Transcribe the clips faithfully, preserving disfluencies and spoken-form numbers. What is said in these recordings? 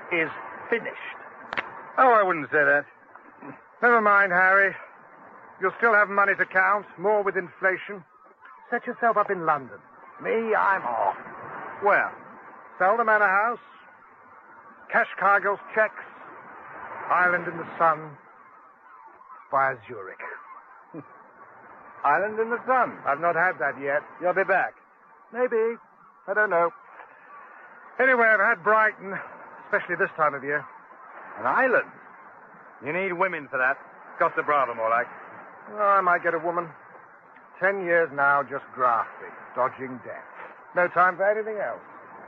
is finished. Oh, I wouldn't say that. Never mind, Harry. You'll still have money to count, more with inflation. Set yourself up in London. Me, I'm off. Where? Sell the manor house, cash Cargill's checks, island in the sun, via Zurich. Island in the sun. I've not had that yet. You'll be back. Maybe. I don't know. Anyway, I've had Brighton, especially this time of year. An island? You need women for that. Costa Brava, more like. Oh, I might get a woman. Ten years now, just grafting, dodging death. No time for anything else.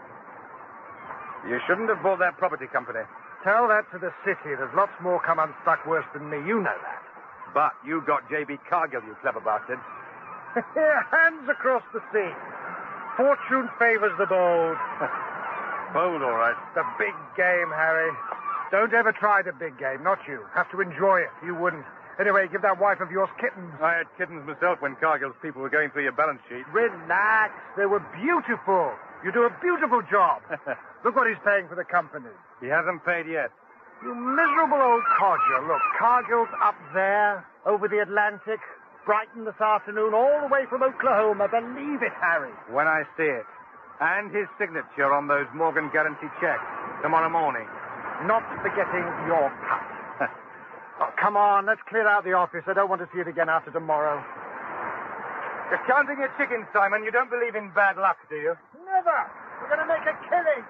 You shouldn't have bought that property company. Tell that to the city. There's lots more come unstuck worse than me. You know that. But you got J B Cargill, you clever bastard. Hands across the sea. Fortune favors the bold. Bold, all right. The big game, Harry. Don't ever try the big game. Not you. Have to enjoy it. You wouldn't. Anyway, give that wife of yours kittens. I had kittens myself when Cargill's people were going through your balance sheet. Relax. They were beautiful. You do a beautiful job. Look what he's paying for the company. He hasn't paid yet. You miserable old codger. Look, Cargill's up there, over the Atlantic. Brighton this afternoon, all the way from Oklahoma. Believe it, Harry. When I see it. And his signature on those Morgan guarantee checks tomorrow morning. Not forgetting your cut. Oh, come on, let's clear out the office. I don't want to see it again after tomorrow. You're counting your chickens, Simon. You don't believe in bad luck, do you? Never. We're going to make a killing.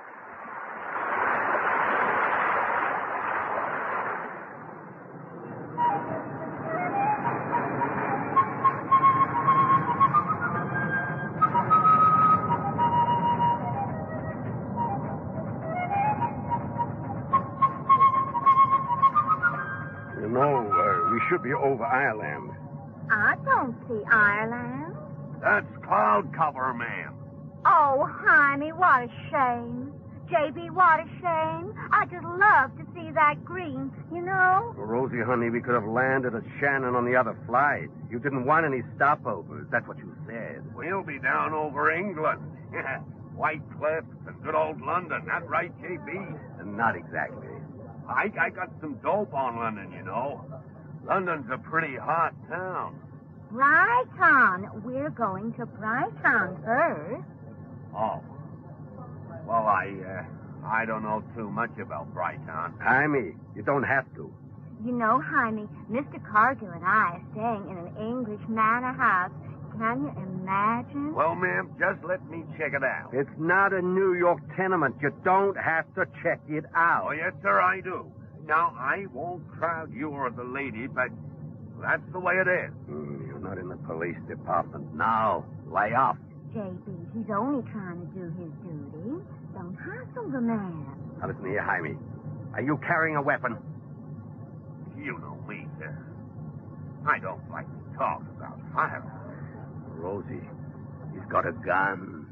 You know, uh, we should be over Ireland. I don't see Ireland. That's cloud cover, ma'am. Oh, honey, what a shame. J B, what a shame. I just love to see that green, you know? Well, Rosie, honey, we could have landed at Shannon on the other flight. You didn't want any stopovers. That's what you said. We'll be down over England. White Cliffs and good old London. That right, J B? Not exactly. I, I got some dope on London, you know. London's a pretty hot town. Brighton. We're going to Brighton first. Oh. Well, I, uh, I don't know too much about Brighton. Jaime, you don't have to. You know, Jaime, Mister Cargill and I are staying in an English manor house. Can you imagine? Well, ma'am, just let me check it out. It's not a New York tenement. You don't have to check it out. Oh, yes, sir, I do. Now, I won't crowd you or the lady, but that's the way it is. Mm, you're not in the police department. Now, lay off. J B, he's only trying to do his duty. Don't hassle the man. Now, listen here, Jaime. Are you carrying a weapon? You know me, sir. I don't like to talk about firearms. Rosie, he's got a gun.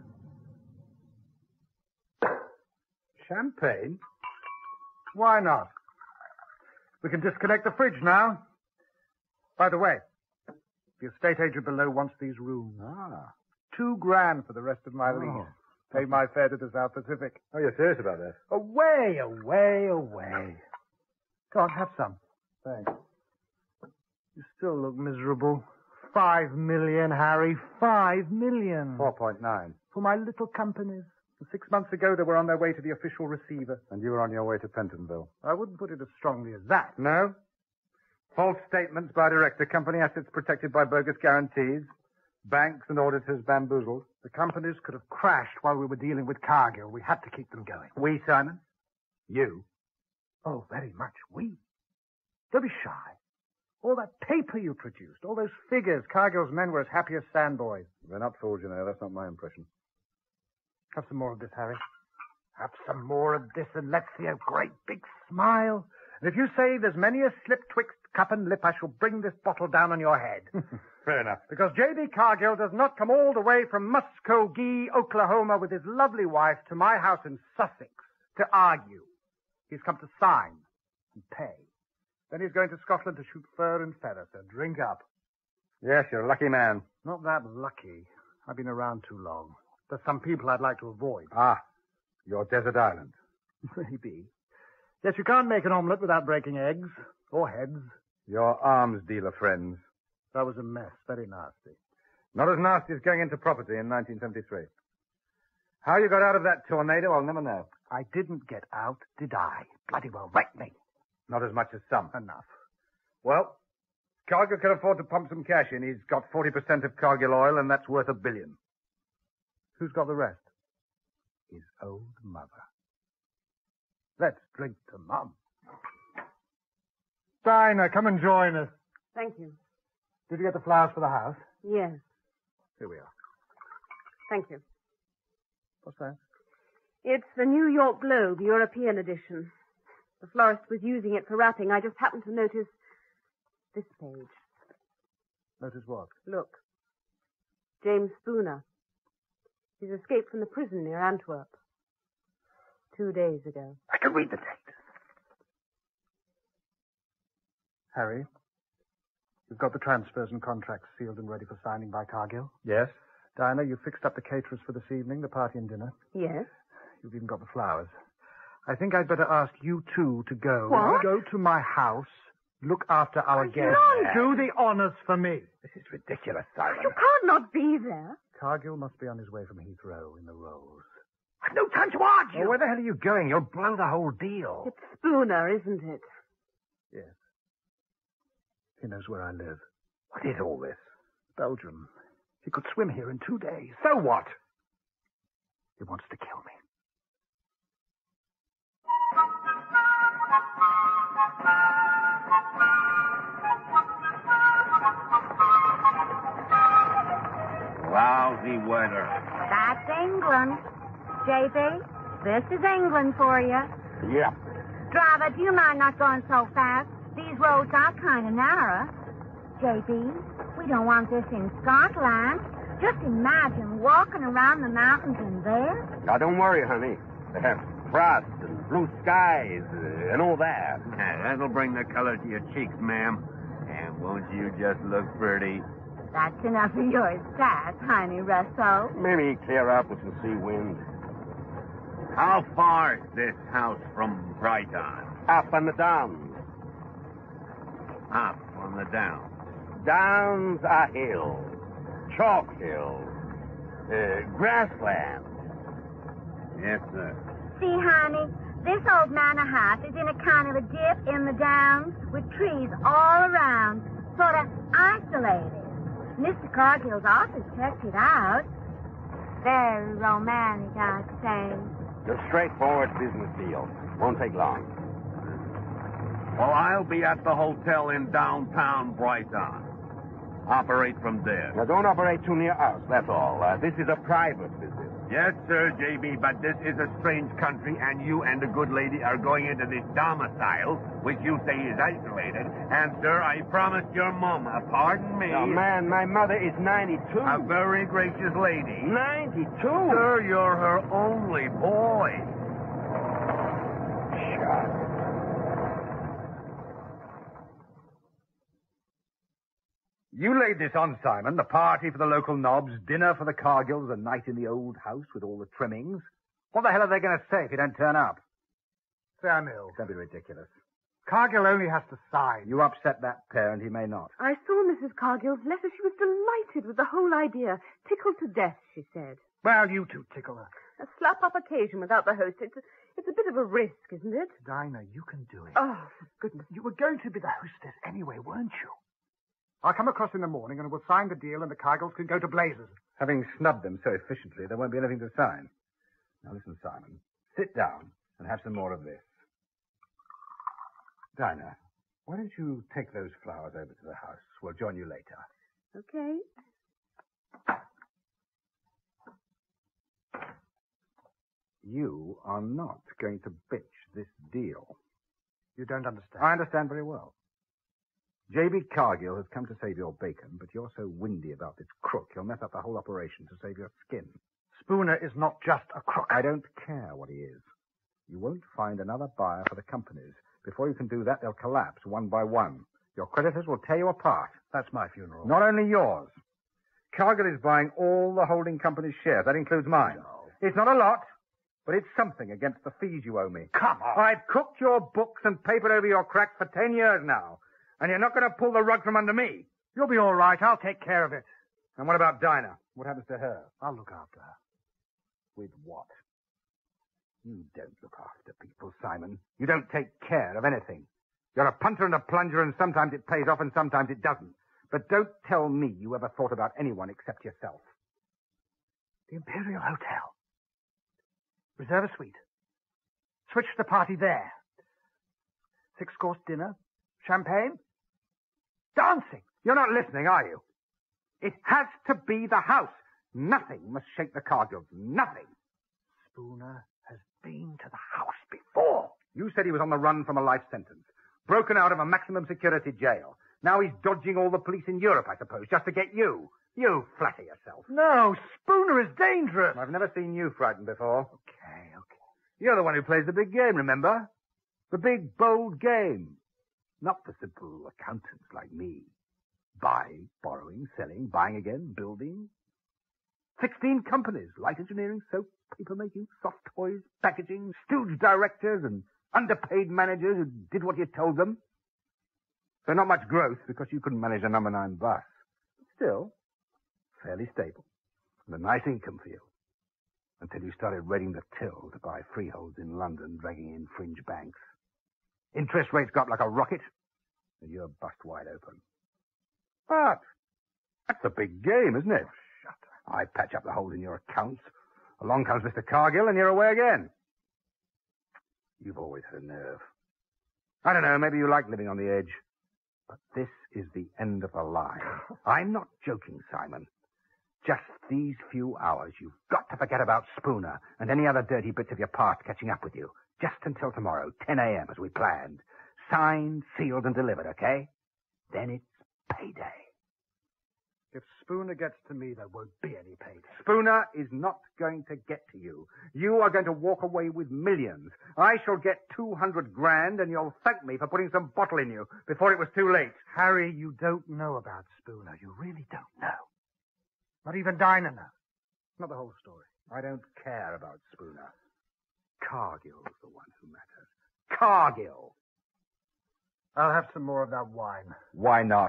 Champagne? Why not? We can disconnect the fridge now. By the way, the estate agent below wants these rooms. Ah. Two grand for the rest of my lease. Oh. Pay my fare to the South Pacific. Oh, you're serious about that? Away, away, away. Go on, have some. Thanks. You still look miserable. Five million, Harry. Five million. four point nine. For my little companies. Six months ago, they were on their way to the official receiver. And you were on your way to Pentonville. I wouldn't put it as strongly as that. No? False statements by director. Company assets protected by bogus guarantees. Banks and auditors bamboozled. The companies could have crashed while we were dealing with Cargill. We had to keep them going. We, Simon? You? Oh, very much we. Don't be shy. All that paper you produced, all those figures, Cargill's men were as happy as sandboys. They're not fools, you know. That's not my impression. Have some more of this, Harry. Have some more of this, and let's see a great big smile. And if you say there's many a slip twixt cup and lip, I shall bring this bottle down on your head. Fair enough. Because J B Cargill does not come all the way from Muskogee, Oklahoma, with his lovely wife to my house in Sussex to argue. He's come to sign and pay. Then he's going to Scotland to shoot fur and feather, so drink up. Yes, you're a lucky man. Not that lucky. I've been around too long. There's some people I'd like to avoid. Ah, your desert island. Maybe. Yes, you can't make an omelette without breaking eggs. Or heads. Your arms dealer friends. That was a mess. Very nasty. Not as nasty as going into property in nineteen seventy-three. How you got out of that tornado, I'll never know. I didn't get out, did I? Bloody well wrecked me. Not as much as some. Enough. Well, Cargill can afford to pump some cash in. He's got forty percent of Cargill oil, and that's worth a billion. Who's got the rest? His old mother. Let's drink to Mum. Dinah, come and join us. Thank you. Did you get the flowers for the house? Yes. Here we are. Thank you. What's that? It's the New York Globe, European edition. The florist was using it for wrapping. I just happened to notice this page. Notice what? Look. James Spooner. He's escaped from the prison near Antwerp. Two days ago. I can read the date. Harry, you've got the transfers and contracts sealed and ready for signing by Cargill? Yes? Dinah, you've fixed up the caterers for this evening, the party and dinner. Yes. You've even got the flowers. I think I'd better ask you two to go. What? Go to my house, look after our guests. Nonsense. Do the honors for me. This is ridiculous, Simon. You can't not be there. Cargill must be on his way from Heathrow in the Rolls. I've no time to argue. Well, where the hell are you going? You'll blow the whole deal. It's Spooner, isn't it? Yes. He knows where I live. What is all this? Belgium. He could swim here in two days. So what? He wants to kill me. Lousy weather. That's England. J B, this is England for you. Yeah. Driver, do you mind not going so fast? These roads are kind of narrow. J B, we don't want this in Scotland. Just imagine walking around the mountains in there. Now, don't worry, honey. They have frost and blue skies uh, and all that. Yeah, that'll bring the color to your cheeks, ma'am. And won't you just look pretty? That's enough of your sass, honey Russell. Maybe clear up with some sea wind. How far is this house from Brighton? Up on the downs. Up on the down. Downs are hills. Chalk hills. Uh, grassland. Yes, sir. See, honey, this old manor house is in a kind of a dip in the downs with trees all around, sort of isolated. Mister Cargill's office checked it out. Very romantic, I'd say. A straightforward business deal. Won't take long. Well, I'll be at the hotel in downtown Brighton. Operate from there. Now, don't operate too near us, that's all. Uh, this is a private visit. Yes, sir, J B, but this is a strange country, and you and the good lady are going into this domicile, which you say is isolated. And, sir, I promised your mama, pardon me. Now, man, my mother is ninety-two. A very gracious lady. ninety-two? Sir, you're her only boy. Shut. You laid this on, Simon. The party for the local knobs, dinner for the Cargills, a night in the old house with all the trimmings. What the hell are they going to say if you don't turn up? Samuel. Don't be ridiculous. Cargill only has to sign. You upset that pair and he may not. I saw Missus Cargill's letter. She was delighted with the whole idea. Tickled to death, she said. Well, you two tickle her. A slap-up occasion without the host. It's a, it's a bit of a risk, isn't it? Dinah, you can do it. Oh, for goodness. You were going to be the hostess anyway, weren't you? I'll come across in the morning and we'll sign the deal and the Cargills can go to blazes. Having snubbed them so efficiently, there won't be anything to sign. Now listen, Simon. Sit down and have some more of this. Dinah, why don't you take those flowers over to the house? We'll join you later. Okay. You are not going to bitch this deal. You don't understand. I understand very well. J B. Cargill has come to save your bacon, but you're so windy about this crook, you'll mess up the whole operation to save your skin. Spooner is not just a crook. I don't care what he is. You won't find another buyer for the companies. Before you can do that, they'll collapse one by one. Your creditors will tear you apart. That's my funeral. Not only yours. Cargill is buying all the holding company's shares. That includes mine. No. It's not a lot. But it's something against the fees you owe me. Come on. I've cooked your books and papered over your cracks for ten years now. And you're not going to pull the rug from under me. You'll be all right. I'll take care of it. And what about Dinah? What happens to her? I'll look after her. With what? You don't look after people, Simon. You don't take care of anything. You're a punter and a plunger, and sometimes it pays off and sometimes it doesn't. But don't tell me you ever thought about anyone except yourself. The Imperial Hotel. Reserve a suite. Switch the party there. Six-course dinner. Champagne. Dancing. You're not listening, are you? It has to be the house. Nothing must shake the Cargills. Nothing. Spooner has been to the house before. You said he was on the run from a life sentence. Broken out of a maximum security jail. Now he's dodging all the police in Europe, I suppose, just to get you. You flatter yourself. No, Spooner is dangerous. I've never seen you frightened before. Okay, okay. You're the one who plays the big game, remember? The big, bold game. Not the simple accountants like me. Buying, borrowing, selling, buying again, building. Sixteen companies. Light engineering, soap, paper making, soft toys, packaging, stooge directors, and underpaid managers who did what you told them. So not much growth because you couldn't manage a number nine bus. Still, fairly stable. And a nice income for you. Until you started raiding the till to buy freeholds in London, dragging in fringe banks. Interest rates got like a rocket, and you're bust wide open. But that's a big game, isn't it? Shut up. I patch up the holes in your accounts. Along comes Mister Cargill, and you're away again. You've always had a nerve. I don't know, maybe you like living on the edge. But this is the end of the line. I'm not joking, Simon. Just these few hours, you've got to forget about Spooner and any other dirty bits of your past catching up with you. Just until tomorrow, ten a.m., as we planned. Signed, sealed, and delivered, okay? Then it's payday. If Spooner gets to me, there won't be any payday. Spooner is not going to get to you. You are going to walk away with millions. I shall get two hundred grand, and you'll thank me for putting some bottle in you before it was too late. Harry, you don't know about Spooner. You really don't know. Not even Dinah knows. Not the whole story. I don't care about Spooner. Cargill's the one who matters. Cargill. I'll have some more of that wine. Why not?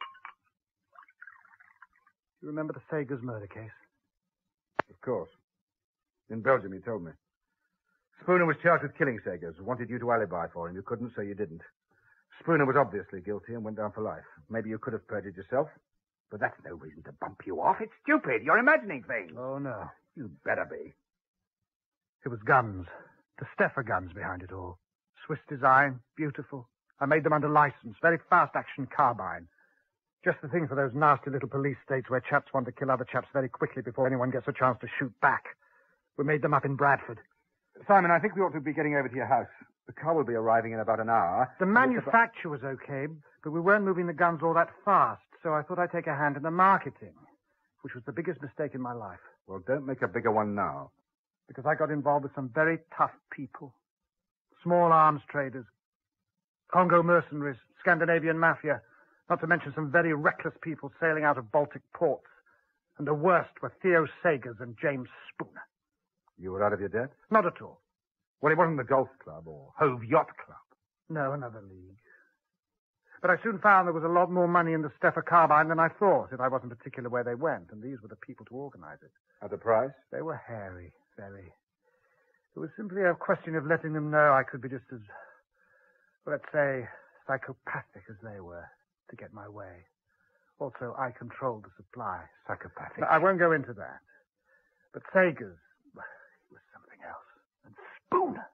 You remember the Sagers murder case? Of course. In Belgium, he told me. Spooner was charged with killing Sagers, wanted you to alibi for him. You couldn't, so you didn't. Spooner was obviously guilty and went down for life. Maybe you could have perjured yourself, but that's no reason to bump you off. It's stupid. You're imagining things. Oh, no. You better be. It was guns. The Steffer guns behind it all. Swiss design, beautiful. I made them under license, very fast-action carbine. Just the thing for those nasty little police states where chaps want to kill other chaps very quickly before anyone gets a chance to shoot back. We made them up in Bradford. Simon, I think we ought to be getting over to your house. The car will be arriving in about an hour. The manufacture was okay, but we weren't moving the guns all that fast, so I thought I'd take a hand in the marketing, which was the biggest mistake in my life. Well, don't make a bigger one now. Because I got involved with some very tough people. Small arms traders, Congo mercenaries, Scandinavian mafia, not to mention some very reckless people sailing out of Baltic ports. And the worst were Theo Sagers and James Spooner. You were out of your depth? Not at all. Well, it wasn't the Golf Club or Hove Yacht Club. No, another league. But I soon found there was a lot more money in the Steffer carbine than I thought, if I wasn't particular where they went, and these were the people to organize it. At the price? They were hairy, very. It was simply a question of letting them know I could be just as, well, let's say, psychopathic as they were, to get my way. Also, I controlled the supply. Psychopathic? But I won't go into that. But Sagers, well, he was something else. And Spooner.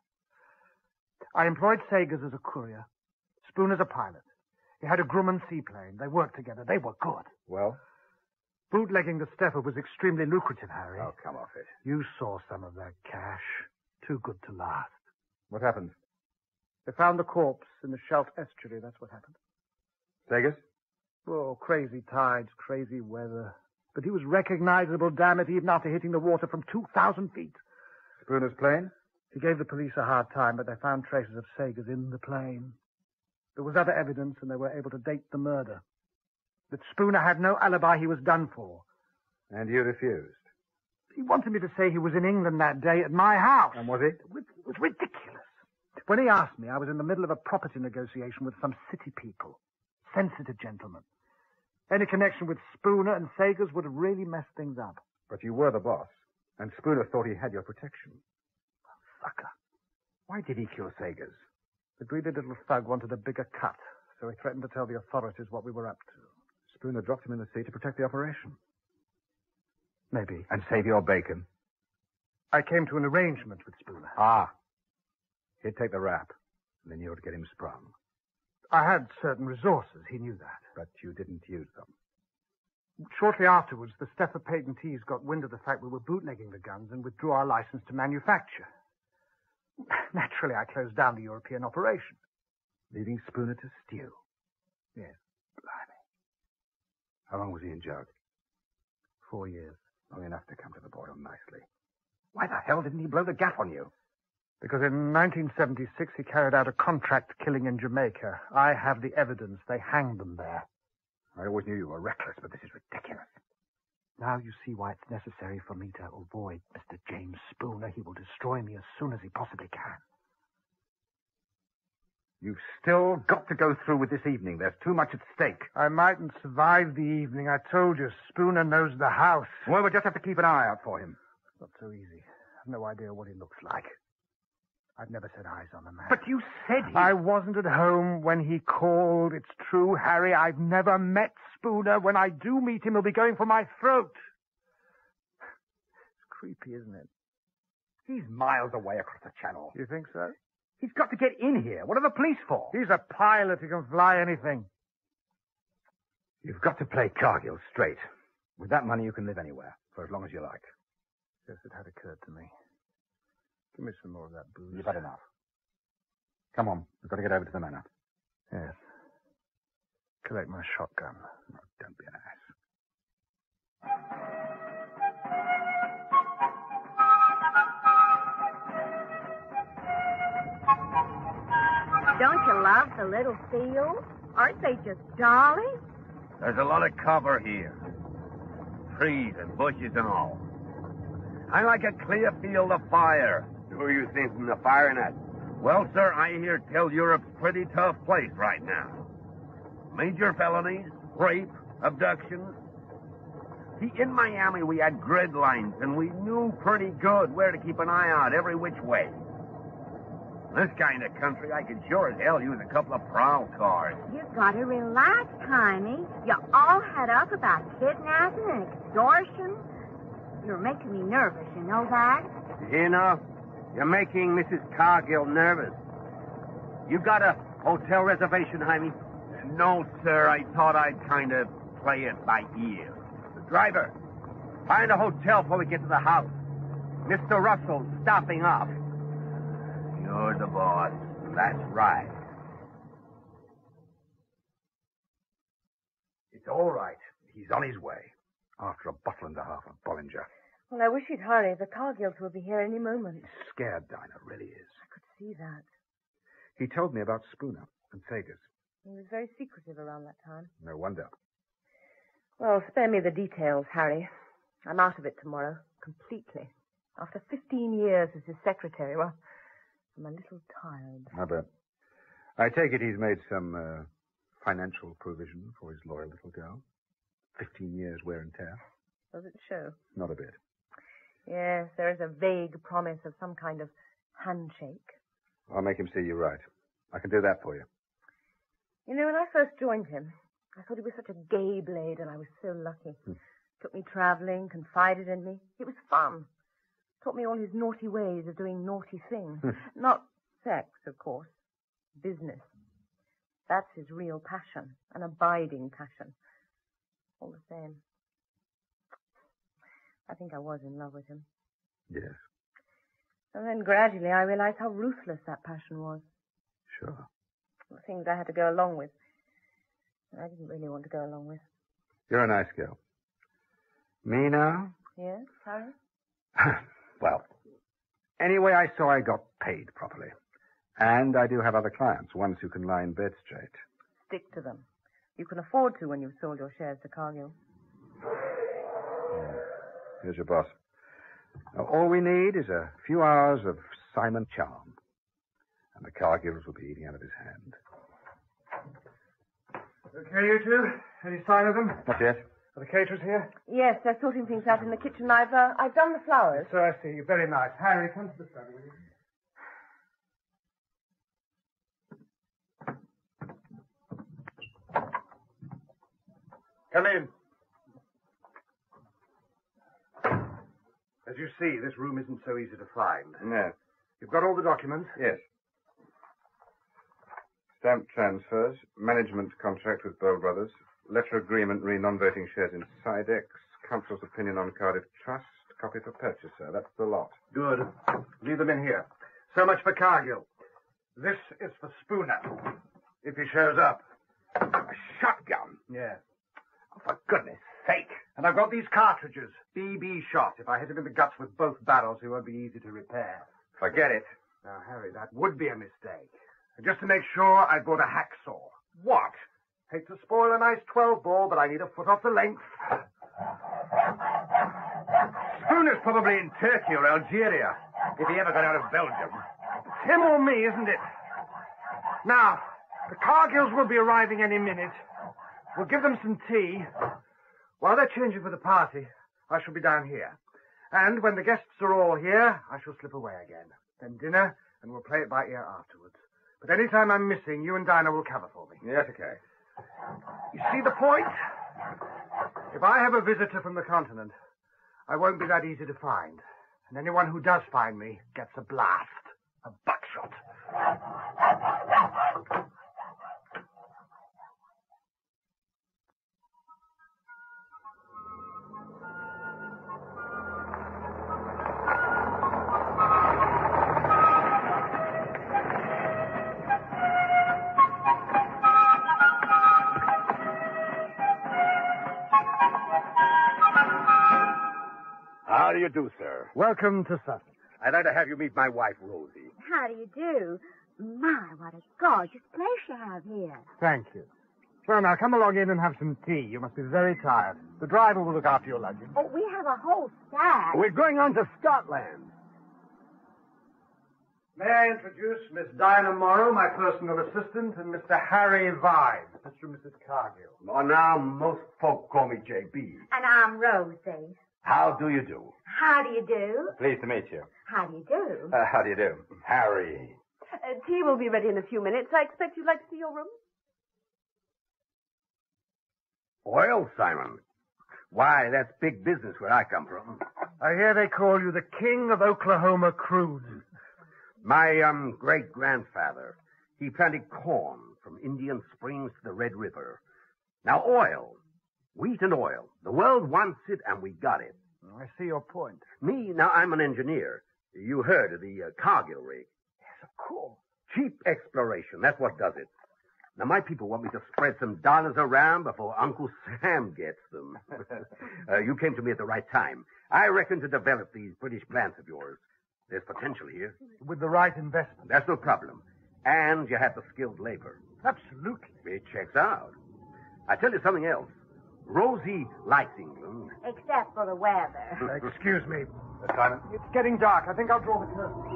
I employed Sagers as a courier. Spooner's a pilot. He had a Grumman seaplane. They worked together. They were good. Well? Bootlegging the Steffer was extremely lucrative, Harry. Oh, come off it. You saw some of that cash. Too good to last. What happened? They found the corpse in the Scheldt estuary. That's what happened. Sagers? Oh, crazy tides, crazy weather. But he was recognizable, damn it, even after hitting the water from two thousand feet. Spooner's plane? He gave the police a hard time, but they found traces of Sagers in the plane. There was other evidence, and they were able to date the murder. That Spooner had no alibi, he was done for. And you refused? He wanted me to say he was in England that day at my house. And was he? It was, it was ridiculous. When he asked me, I was in the middle of a property negotiation with some city people. Sensitive gentlemen. Any connection with Spooner and Sagers would have really messed things up. But you were the boss, and Spooner thought he had your protection. Sucker. Why did he kill Sagers? The greedy little thug wanted a bigger cut, so he threatened to tell the authorities what we were up to. Spooner dropped him in the sea to protect the operation. Maybe. And save your bacon. I came to an arrangement with Spooner. Ah. He'd take the rap, and then you would get him sprung. I had certain resources. He knew that. But you didn't use them. Shortly afterwards, the Steffer patentees got wind of the fact we were bootlegging the guns and withdrew our license to manufacture. Naturally, I closed down the European operation. Leaving Spooner to stew? Yes. Blimey. How long was he in jail? Four years. Long enough to come to the boil nicely. Why the hell didn't he blow the gap on you? Because in nineteen seventy-six he carried out a contract killing in Jamaica. I have the evidence. They hanged them there. I always knew you were reckless, but this is ridiculous. Now you see why it's necessary for me to avoid Mister James Spooner. He will destroy me as soon as he possibly can. You've still got to go through with this evening. There's too much at stake. I mightn't survive the evening. I told you, Spooner knows the house. Well, we'll just have to keep an eye out for him. It's not so easy. I've no idea what he looks like. I've never set eyes on the man. But you said he... I wasn't at home when he called. It's true, Harry. I've never met Spooner. When I do meet him, he'll be going for my throat. It's creepy, isn't it? He's miles away across the channel. You think so? He's got to get in here. What are the police for? He's a pilot. He can fly anything. You've got to play Cargill straight. With that money, you can live anywhere, for as long as you like. Yes, it had occurred to me. Give me some more of that booze. You've had enough. Come on. We've got to get over to the manor. Yes. Collect my shotgun. Oh, don't be an ass. Don't you love the little fields? Aren't they just jolly? There's a lot of cover here. Trees and bushes and all. I like a clear field of fire. Who are you thinking of firing at? Well, sir, I hear tell Europe's a pretty tough place right now. Major felonies, rape, abductions. See, in Miami we had grid lines, and we knew pretty good where to keep an eye out every which way. This kind of country, I could sure as hell use a couple of prowl cars. You've got to relax, Tiny. You're all head up about kidnapping and extortion. You're making me nervous, you know that? You know, you're making Missus Cargill nervous. You got a hotel reservation, Jaime? No, sir, I thought I'd kind of play it by ear. The driver, find a hotel before we get to the house. Mister Russell's stopping off. You're the boss. That's right. It's all right. He's on his way. After a bottle and a half of Bollinger. Well, I wish he'd hurry. The Cargills will be here any moment. He's scared, Dinah, really is. I could see that. He told me about Spooner and Sagers. He was very secretive around that time. No wonder. Well, spare me the details, Harry. I'm out of it tomorrow, completely. After fifteen years as his secretary, well, I'm a little tired. I bet. I take it he's made some uh, financial provision for his loyal little girl. Fifteen years wear and tear. Does it show? Not a bit. Yes, there is a vague promise of some kind of handshake. I'll make him see you right. I can do that for you. You know, when I first joined him, I thought he was such a gay blade, and I was so lucky. Hmm. Took me traveling, confided in me. It was fun. Taught me all his naughty ways of doing naughty things. Not sex, of course. Business. That's his real passion, an abiding passion. All the same. I think I was in love with him. Yes, And then gradually I realized how ruthless that passion was. sure. The things I had to go along with. And I didn't really want to go along with. You're a nice girl. Me now? Yes, Harry? Well, anyway, I saw I got paid properly. And I do have other clients, ones who can lie in bed straight. Stick to them. You can afford to when you've sold your shares to Cargill. Here's your boss. Now, all we need is a few hours of Simon charm, and the Cargills will be eating out of his hand. Okay, you two? Any sign of them? Not yet. Are the caterers here? Yes, they're sorting things out in the kitchen. I've, uh, I've done the flowers. So I see. Very nice. Harry, come to the study, will you? Come in. As you see, this room isn't so easy to find. No. You've got all the documents? Yes. Stamp transfers, management contract with Bowl Brothers, letter agreement re non-voting shares in Sidex, counsel's opinion on Cardiff Trust, copy for purchaser. That's the lot. Good. Leave them in here. So much for Cargill. This is for Spooner, if he shows up. A shotgun? Yeah. Oh, for goodness sake. And I've got these cartridges. B B shot. If I hit him in the guts with both barrels, he won't be easy to repair. Forget it. Now, Harry, that would be a mistake. And just to make sure, I bought a hacksaw. What? Hate to spoil a nice twelve ball, but I need a foot off the length. Spooner's probably in Turkey or Algeria, if he ever got out of Belgium. It's him or me, isn't it? Now, the Cargills will be arriving any minute. We'll give them some tea. While they're changing for the party, I shall be down here. And when the guests are all here, I shall slip away again. Then dinner, and we'll play it by ear afterwards. But any time I'm missing, you and Dinah will cover for me. Yes, okay. You see the point? If I have a visitor from the continent, I won't be that easy to find. And anyone who does find me gets a blast. A buckshot. How do you do, sir? Welcome to Sussex. I'd like to have you meet my wife, Rosie. How do you do? My, what a gorgeous place you have here. Thank you. Well, now, come along in and have some tea. You must be very tired. The driver will look after your luggage. Oh, we have a whole stack. We're going on to Scotland. May I introduce Miss Dinah Morrow, my personal assistant, and Mister Harry Vine, Mister and Missus Cargill. Well, now, most folk call me J B. And I'm Rosie. How do you do? How do you do? Pleased to meet you. How do you do? Uh, how do you do? Harry. Uh, tea will be ready in a few minutes. I expect you'd like to see your room. Oil, Simon? Why, that's big business where I come from. I hear they call you the king of Oklahoma crudes. My, um, great-grandfather, he planted corn from Indian Springs to the Red River. Now, oil. Wheat and oil. The world wants it, and we got it. I see your point. Me, now, I'm an engineer. You heard of the uh, Cargill rig. Yes, of course. Cheap exploration. That's what does it. Now, my people want me to spread some dollars around before Uncle Sam gets them. uh, you came to me at the right time. I reckon to develop these British plants of yours. There's potential here. With the right investment. That's no problem. And you have the skilled labor. Absolutely. It checks out. I tell you something else. Rosie likes England. Except for the weather. Uh, excuse me. Uh, Simon? It's getting dark. I think I'll draw the curtain.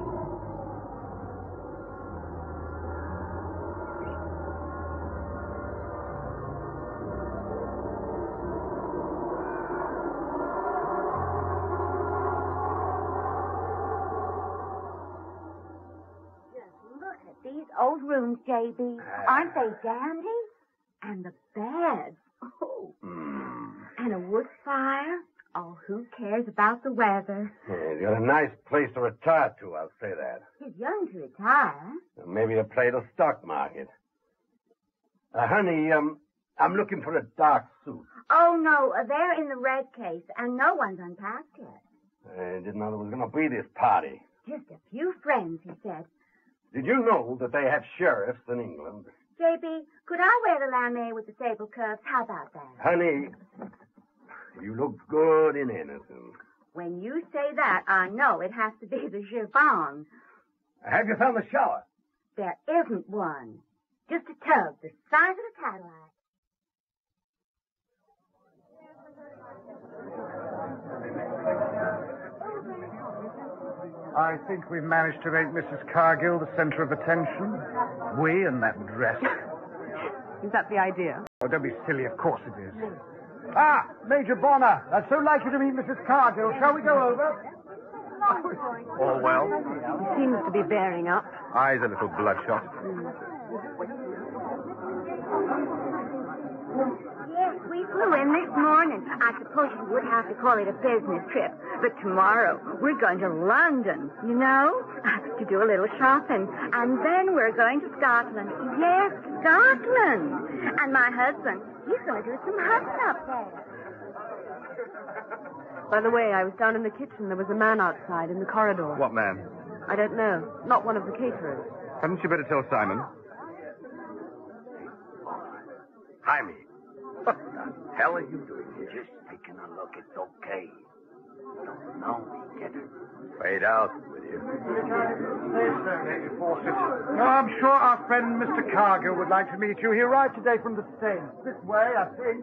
Look at these old rooms, J B. Aren't they dandy? And the beds. Oh. Mm. And a wood fire. Oh, who cares about the weather? Yeah, you got a nice place to retire to, I'll say that. He's young to retire. Maybe to play the stock market. Uh, honey, um, I'm looking for a dark suit. Oh, no, uh, they're in the red case, and no one's unpacked yet. I didn't know there was going to be this party. Just a few friends, he said. Did you know that they have sheriffs in England? J B, could I wear the lame with the sable curves? How about that? Honey, you look good in anything. When you say that, I know it has to be the chiffon. Have you found the shower? There isn't one. Just a tub the size of a Cadillac. I think we've managed to make Missus Cargill the center of attention. We and that dress. Is that the idea? Oh, don't be silly. Of course it is. Ah, Major Bonner. I'd so like you to meet Missus Cargill. Shall we go over? All well? He seems to be bearing up. Eyes a little bloodshot. Yes, we flew in this morning. I suppose you would have to call it a business trip. But tomorrow, we're going to London, you know, to do a little shopping. And then we're going to Scotland. Yes, Scotland. And my husband, he's going to do some hunting up there. By the way, I was down in the kitchen. There was a man outside in the corridor. What man? I don't know. Not one of the caterers. Hadn't you better tell Simon? Jaime, what the hell are you doing here? Just taking a look. It's okay. Don't know me, get it? Fade out with you. No, I'm sure our friend Mister Cargill would like to meet you. He arrived today from the States. This way, I think.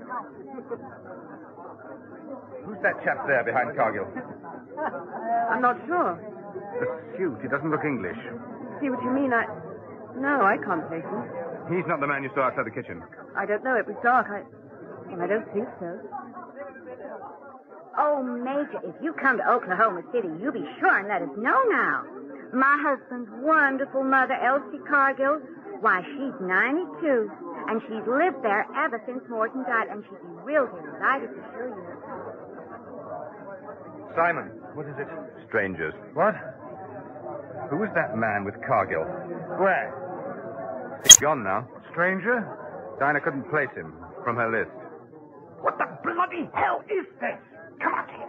Who's that chap there behind Cargill? I'm not sure. The suit. He doesn't look English. See what you mean? I... No, I can't place him. He's not the man you saw outside the kitchen. I don't know. It was dark. I... Well, I don't think so. Oh, Major, if you come to Oklahoma City, you be sure and let us know now. My husband's wonderful mother, Elsie Cargill, why, she's ninety-two, and she's lived there ever since Morton died, and she'd be real delighted to show you. Simon. What is it? Strangers. What? Who was that man with Cargill? Where? He's gone now. Stranger? Dinah couldn't place him from her list. What the bloody hell is this? Come out here.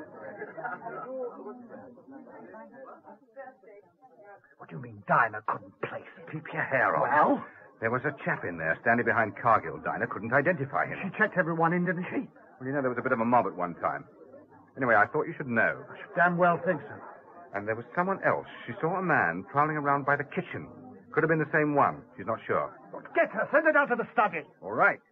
What do you mean Dinah couldn't place him? Keep your hair on. Well? There was a chap in there standing behind Cargill. Dinah couldn't identify him. She checked everyone in, didn't she? Well, you know, there was a bit of a mob at one time. Anyway, I thought you should know. I should damn well think so. And there was someone else. She saw a man prowling around by the kitchen. Could have been the same one. She's not sure. Get her. Send her down to the study. All right.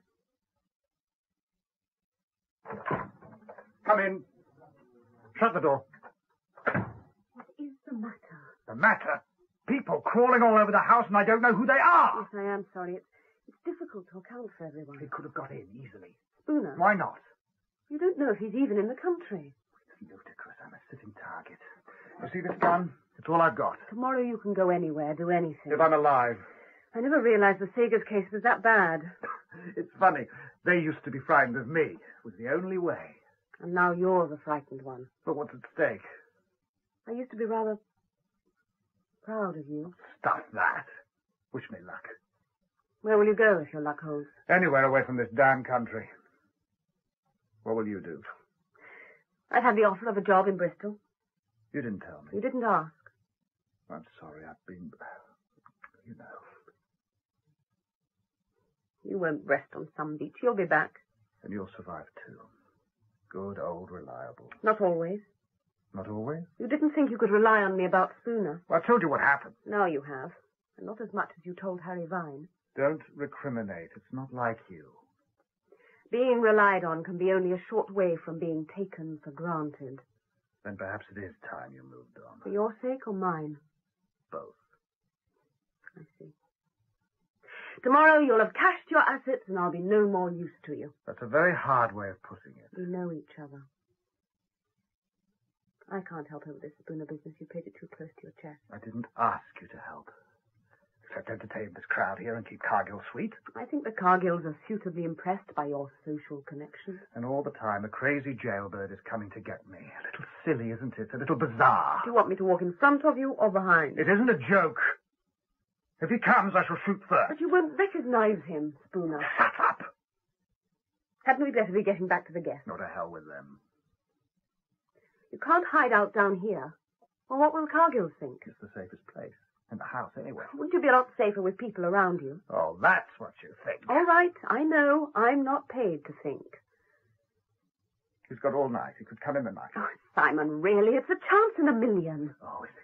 Come in. Shut the door. What is the matter? The matter? People crawling all over the house, and I don't know who they are. Yes, I am sorry. It's, it's difficult to account for everyone. He could have got in easily. Spooner. Why not? You don't know if he's even in the country. It's ludicrous. I'm a sitting target. You see this gun? It's all I've got. Tomorrow you can go anywhere, do anything. If I'm alive. I never realized the Sagers case was that bad. It's funny. They used to be frightened of me. It was the only way. And now you're the frightened one. But what's at stake? I used to be rather proud of you. Stuff that. Wish me luck. Where will you go if your luck holds? Anywhere away from this damn country. What will you do? I've had the offer of a job in Bristol. You didn't tell me. You didn't ask. I'm sorry. I've been... You know. You won't rest on some beach. You'll be back. And you'll survive, too. Good, old, reliable. Not always. Not always? You didn't think you could rely on me about Spooner. Well, I told you what happened. Now you have. And not as much as you told Harry Vine. Don't recriminate. It's not like you. Being relied on can be only a short way from being taken for granted. Then perhaps it is time you moved on. For your sake or mine? Both. I see. Tomorrow you'll have cashed your assets and I'll be no more use to you. That's a very hard way of putting it. We know each other. I can't help over this Spooner business. You paid it too close to your chest. I didn't ask you to help. Except entertain this crowd here and keep Cargill sweet. I think the Cargills are suitably impressed by your social connections. And all the time, a crazy jailbird is coming to get me. A little silly, isn't it? A little bizarre. Do you want me to walk in front of you or behind? It isn't a joke. If he comes, I shall shoot first. But you won't recognize him, Spooner. Shut up! Hadn't we better be getting back to the guests? No, to hell with them. You can't hide out down here. Well, what will Cargills think? It's the safest place. In the house, anyway. Wouldn't you be a lot safer with people around you? Oh, that's what you think. All right, I know. I'm not paid to think. He's got all night. He could come in the night. Oh, Simon, really? It's a chance in a million. Oh, is it?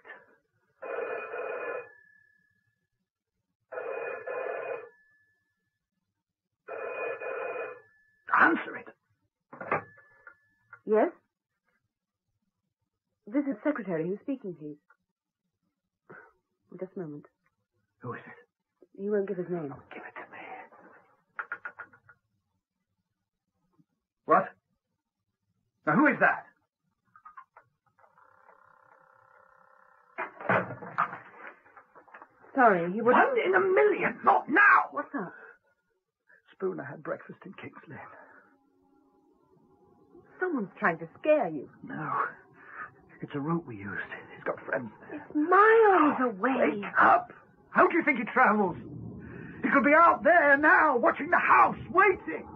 Answer it. Yes? This his secretary. Who's speaking, please? Just a moment. Who is it? He won't give his name. Oh, give it to me. What? Now, who is that? Sorry, he wouldn't... One in a million! Not now! What's up? Spooner had breakfast in King's Lynn. Someone's trying to scare you. No. It's a route we used. He's got friends there. It's miles away. Wake up! How do you think he travels? He could be out there now, watching the house, waiting.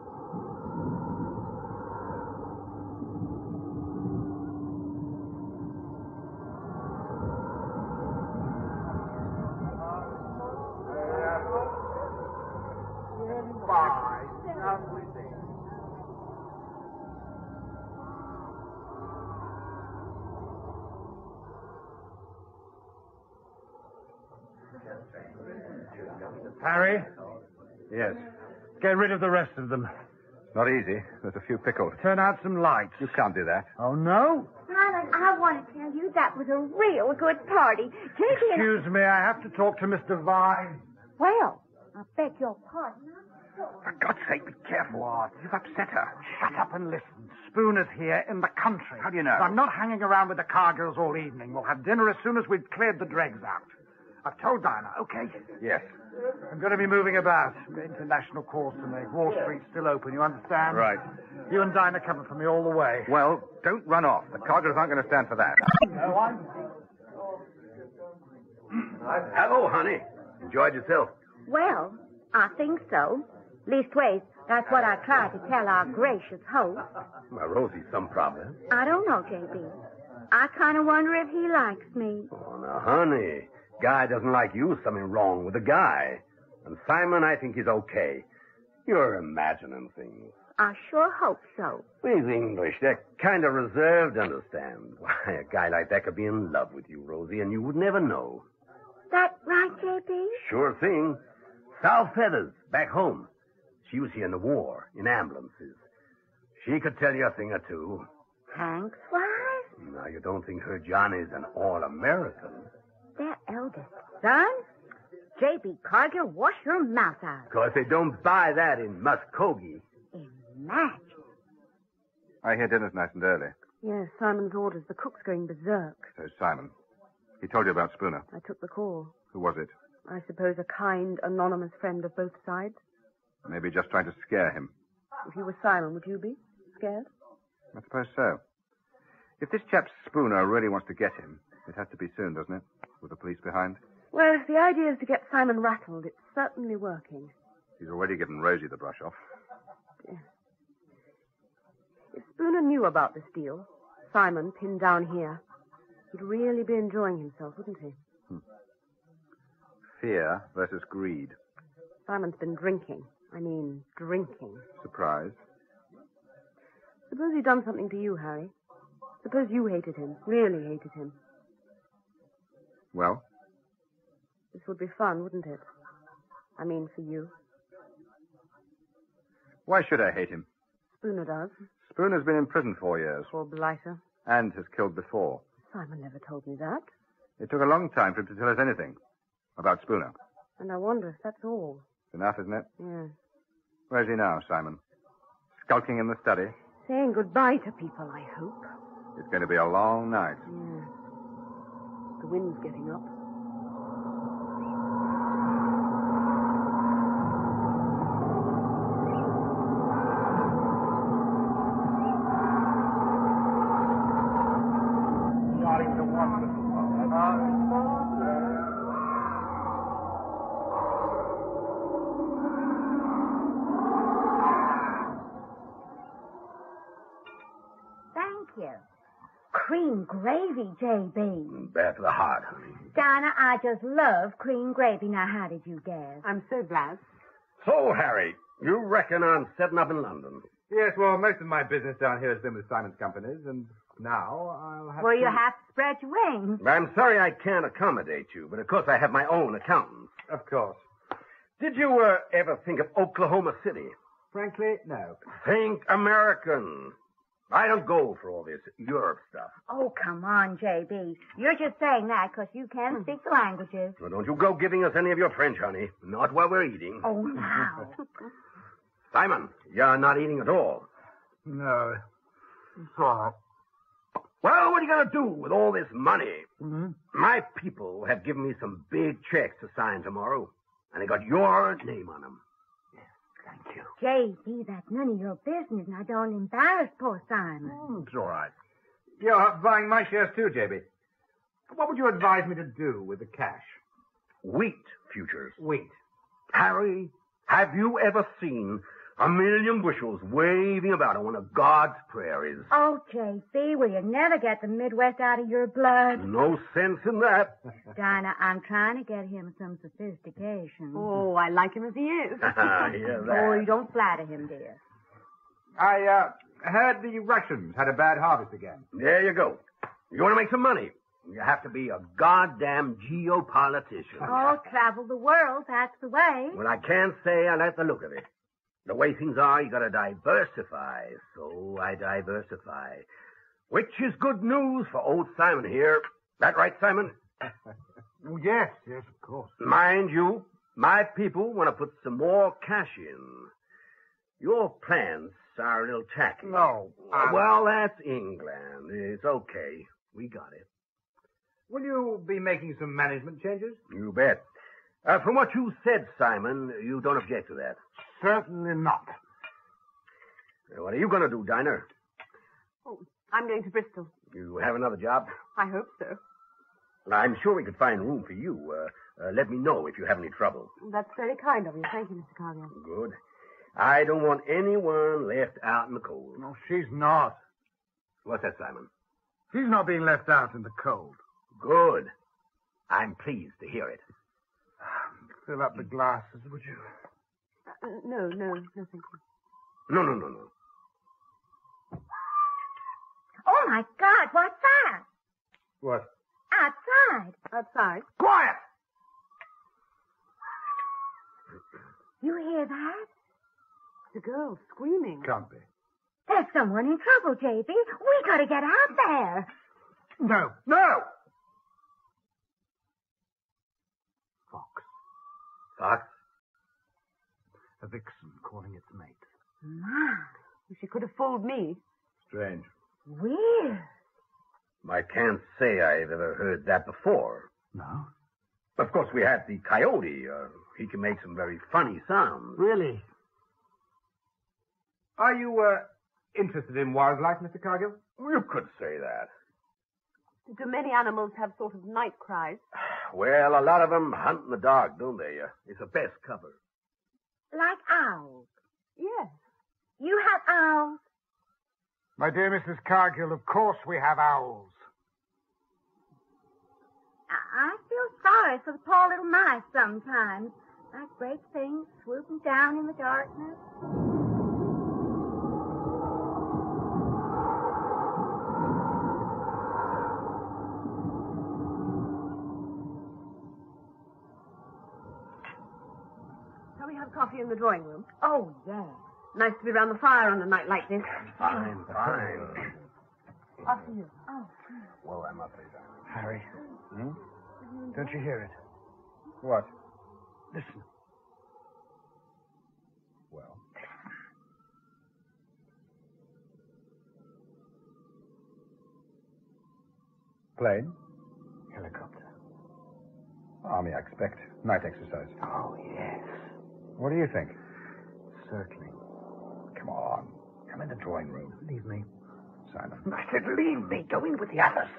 Harry, Yes. get rid of the rest of them. Not easy. There's a few pickles. Turn out some lights. You can't do that. Oh, no? Simon, I want to tell you that was a real good party. J B and... Excuse me, I have to talk to Mister Vine. Well, I beg your pardon. For God's sake, be careful. What? You've upset her. Shut up and listen. Spooner's here in the country. How do you know? I'm not hanging around with the Cargills all evening. We'll have dinner as soon as we've cleared the dregs out. I've told Dinah, okay? Yes. I'm going to be moving about. I'm going to national calls to make. Wall Street's still open, you understand? Right. You and Dinah coming for me all the way. Well, don't run off. The Cargills aren't going to stand for that. No, I'm... Hello, honey. Enjoyed yourself? Well, I think so. Leastways, that's what I tried to tell our gracious host. Well, Rosie's some problem. I don't know, J B. I kind of wonder if he likes me. Oh, now, honey. Guy doesn't like you. Something wrong with the guy. And Simon, I think he's okay. You're imagining things. I sure hope so. These English, they're kind of reserved, understand. Why, a guy like that could be in love with you, Rosie, and you would never know. That right, J B? Sure thing. Sal Feathers, back home. She was here in the war, in ambulances. She could tell you a thing or two. Hank's wife? Now, you don't think her Johnny's an all-American? Their eldest son? J B. Cargill, wash your mouth out. Of course, they don't buy that in Muskogee. Imagine. I hear dinner's nice and early. Yes, Simon's orders. The cook's going berserk. So's Simon. He told you about Spooner. I took the call. Who was it? I suppose a kind, anonymous friend of both sides. Maybe just trying to scare him. If you were Simon, would you be scared? I suppose so. If this chap Spooner really wants to get him, it has to be soon, doesn't it? With the police behind. Well, if the idea is to get Simon rattled, it's certainly working. He's already given Rosie the brush off. Yes. If Spooner knew about this deal, Simon pinned down here, he'd really be enjoying himself, wouldn't he? Hmm. Fear versus greed. Simon's been drinking. I mean, drinking. Surprise. Suppose he'd done something to you, Harry. Suppose you hated him, really hated him. Well? This would be fun, wouldn't it? I mean, for you. Why should I hate him? Spooner does. Spooner's been in prison four years. Poor blighter. And has killed before. Simon never told me that. It took a long time for him to tell us anything about Spooner. And I wonder if that's all. It's enough, isn't it? Yeah. Where's he now, Simon? Skulking in the study? Saying goodbye to people, I hope. It's going to be a long night. Yeah. The wind's getting up. Cream gravy, J B. Bad for the heart, honey. Dinah, I just love cream gravy. Now, how did you guess? I'm so glad. So, Harry, you reckon on setting up in London? Yes, well, most of my business down here has been with Simon's companies, and now I'll have Well, to... you have to spread your wings. I'm sorry I can't accommodate you, but of course I have my own accountants. Of course. Did you uh, ever think of Oklahoma City? Frankly, no. Think American. I don't go for all this Europe stuff. Oh, come on, J B. You're just saying that because you can't speak the languages. Well, don't you go giving us any of your French, honey. Not while we're eating. Oh, now. Simon, you're not eating at all. No. It's all right. Well, what are you going to do with all this money? Mm-hmm. My people have given me some big checks to sign tomorrow, and they got your name on them. Thank you. J B, that's none of your business. Now, don't embarrass poor Simon. Mm, it's all right. You're buying my shares too, J B. What would you advise me to do with the cash? Wheat futures. Wheat. Harry, have you ever seen a million bushels waving about on one of God's prairies? Oh, J B, will you never get the Midwest out of your blood? No sense in that. Dinah, I'm trying to get him some sophistication. Oh, I like him as he is. Hear that? Oh, you don't flatter him, dear. I, uh, heard the Russians had a bad harvest again. There you go. You want to make some money? You have to be a goddamn geopolitician. Oh, travel the world, that's the way. Well, I can't say I like the look of it. The way things are, you gotta diversify. So I diversify. Which is good news for old Simon here. That right, Simon? Oh, yes, yes, of course. Mind you, my people want to put some more cash in. Your plans are a little tacky. No. Uh, well, that's England. It's okay. We got it. Will you be making some management changes? You bet. Uh, from what you said, Simon, you don't object to that. Certainly not. Uh, What are you going to do, Diner? Oh, I'm going to Bristol. You have another job? I hope so. I'm sure we could find room for you. Uh, uh, let me know if you have any trouble. That's very kind of you. Thank you, Mister Cargill. Good. I don't want anyone left out in the cold. No, she's not. What's that, Simon? She's not being left out in the cold. Good. I'm pleased to hear it. Fill up the glasses, would you? Uh, no, no, no, thank you. No, no, no, no. Oh, my God, what's that? What? Outside. Outside? Quiet! You hear that? The girl screaming. Can't be. There's someone in trouble, J B. We gotta get out there. No, no! Fox. Fox? A vixen calling its mate. My, She could have fooled me. Strange. weird. I can't say I've ever heard that before. No? Of course, we had the coyote. Uh, he can make some very funny sounds. Really? Are you, uh, interested in wildlife, Mister Cargill? You could say that. Do many animals have sort of night cries? Well, a lot of them hunt in the dark, don't they? Uh, it's the best cover. Like owls. Yes. You have owls? My dear Missus Cargill, of course we have owls. I, I feel sorry for the poor little mice sometimes. Like great things swooping down in the darkness. Shall we have coffee in the drawing room? Oh, yes. Nice to be round the fire on a night like this. Fine, fine. After you. Oh, Well, I'm up there. Harry, Hmm? don't you hear it? What? Listen. Well? Plane? Helicopter. Army, I expect. Night exercise. Oh, yes. What do you think? Circling. Come on. Come in the drawing room. Leave me. Simon. I said leave me. Go in with the others.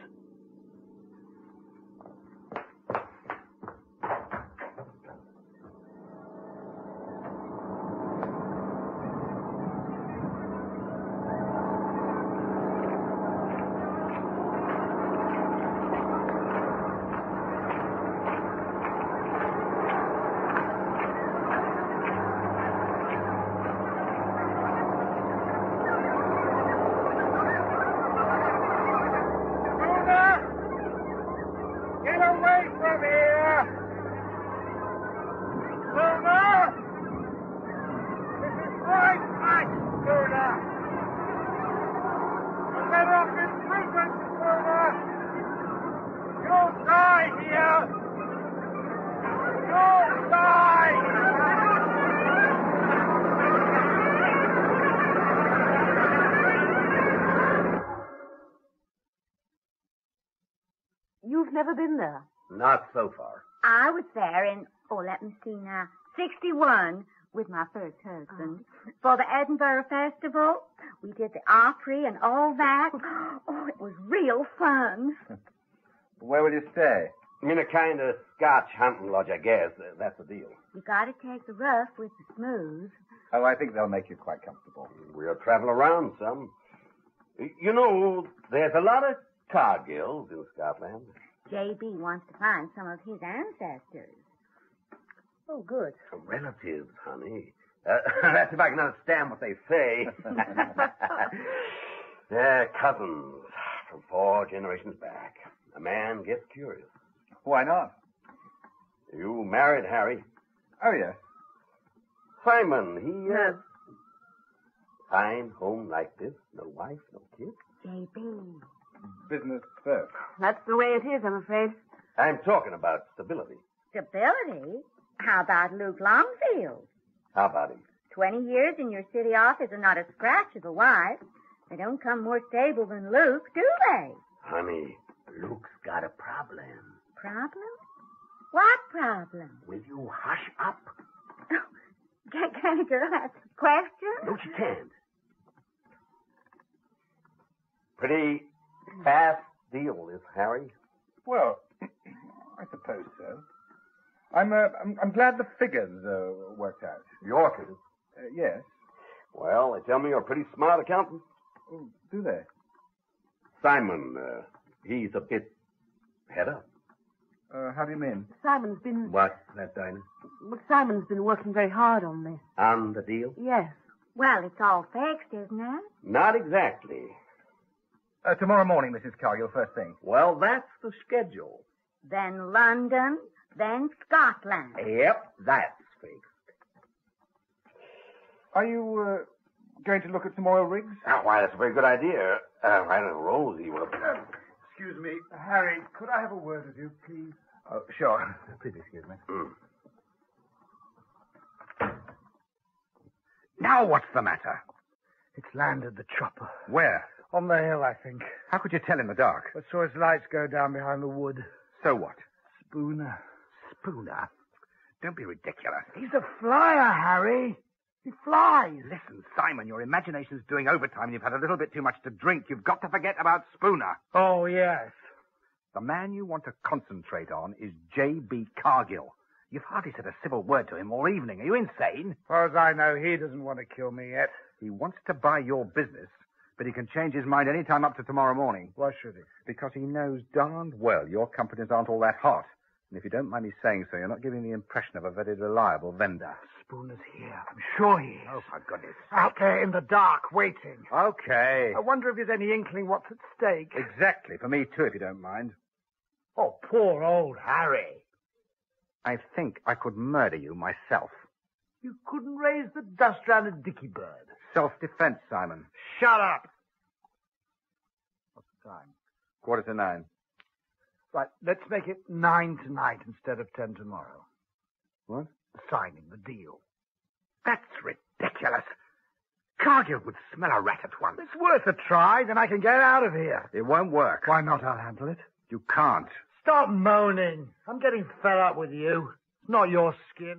Harry, never been there? Not so far. I was there in, oh, let me see now, sixty-one with my first husband for the Edinburgh Festival. We did the Opry and all that. Oh, it was real fun. Where will you stay? In a kind of Scotch hunting lodge, I guess. Uh, that's the deal. You gotta take the rough with the smooth. Oh, I think they'll make you quite comfortable. We'll travel around some. You know, there's a lot of Cargills in Scotland. J B wants to find some of his ancestors. Oh, good. Relatives, honey. Uh, that's if I can understand what they say. They're cousins from four generations back. A man gets curious. Why not? You married Harry. Oh, yes. Simon, he, uh... No. Fine home like this. No wife, no kids. J B. Business first. That's the way it is, I'm afraid. I'm talking about stability. Stability? How about Luke Longfield? How about him? Twenty years in your city office and not a scratch of a wife. They don't come more stable than Luke, do they? Honey, Luke's got a problem. Problem? What problem? Will you hush up? Can, can a girl ask a question? No, she can't. Pretty fast deal, this, Harry. Well, I suppose so. I'm, uh, I'm, I'm glad the figures uh, worked out. Your figures? Uh, yes. Well, they tell me you're a pretty smart accountant. Oh, do they? Simon, uh, he's a bit head up. Uh, how do you mean? Simon's been... What's that, Dinah? Well, Simon's been working very hard on this. On the deal? Yes. Well, it's all fixed, isn't it? Not exactly. Uh, tomorrow morning, Missus Cargill, first thing. Well, that's the schedule. Then London, then Scotland. Yep, that's fixed. Are you uh, going to look at some oil rigs? Oh, why, that's a very good idea. Uh, I don't know, Rosie will... Excuse me, Harry, could I have a word with you, please? Oh, sure. Please excuse me. Mm. Now what's the matter? It's landed the chopper. Where? On the hill, I think. How could you tell in the dark? I saw his lights go down behind the wood. So what? Spooner. Spooner? Don't be ridiculous. He's a flyer, Harry. He flies. Listen, Simon, your imagination's doing overtime and you've had a little bit too much to drink. You've got to forget about Spooner. Oh, yes. The man you want to concentrate on is J B. Cargill. You've hardly said a civil word to him all evening. Are you insane? As far as I know, he doesn't want to kill me yet. He wants to buy your business, but he can change his mind any time up to tomorrow morning. Why should he? Because he knows darned well your companies aren't all that hot. And if you don't mind me saying so, you're not giving the impression of a very reliable vendor. Spooner's here. I'm sure he is. Oh, for goodness Out there in the dark, waiting. Okay. I wonder if there's any inkling what's at stake. Exactly. For me, too, if you don't mind. Oh, poor old Harry. I think I could murder you myself. You couldn't raise the dust round a dicky bird. Self-defense, Simon. Shut up. What's the time? Quarter to nine. Right, let's make it nine tonight instead of ten tomorrow. What? Signing the deal. That's ridiculous. Cargill would smell a rat at once. It's worth a try, then I can get out of here. It won't work. Why not? I'll handle it. You can't. Stop moaning. I'm getting fed up with you. It's not your skin.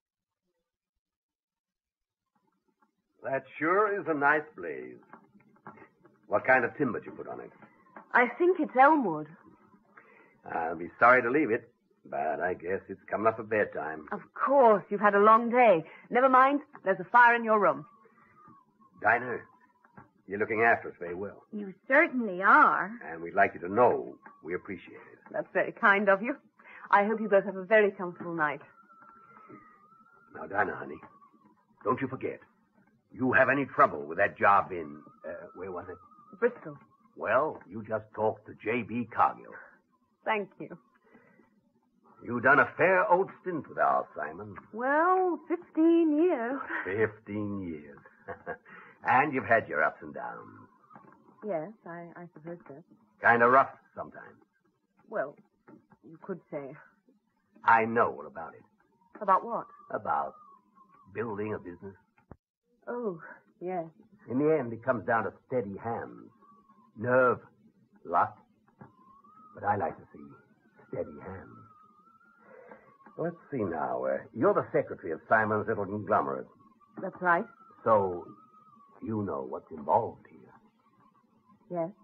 That sure is a nice blaze. What kind of timber did you put on it? I think it's Elmwood. I'll be sorry to leave it, but I guess it's coming up for bedtime. Of course, you've had a long day. Never mind, there's a fire in your room. Dinah, you're looking after us very well, You certainly are. and we'd like you to know we appreciate it. That's very kind of you. I hope you both have a very comfortable night. Now, Dinah, honey, don't you forget, you have any trouble with that job in, uh, where was it? Bristol. Well, you just talk to J B. Cargill. Thank you. You done a fair old stint with our Simon. Well, fifteen years. Fifteen years. And you've had your ups and downs. Yes, I, I suppose so. Kind of rough sometimes. Well, you could say. I know all about it. About what? About building a business. Oh, yes. In the end, it comes down to steady hands, nerve, luck. But I like to see steady hand. Let's see now. Uh, you're the secretary of Simon's little conglomerate. That's right. So, you know what's involved here. Yes.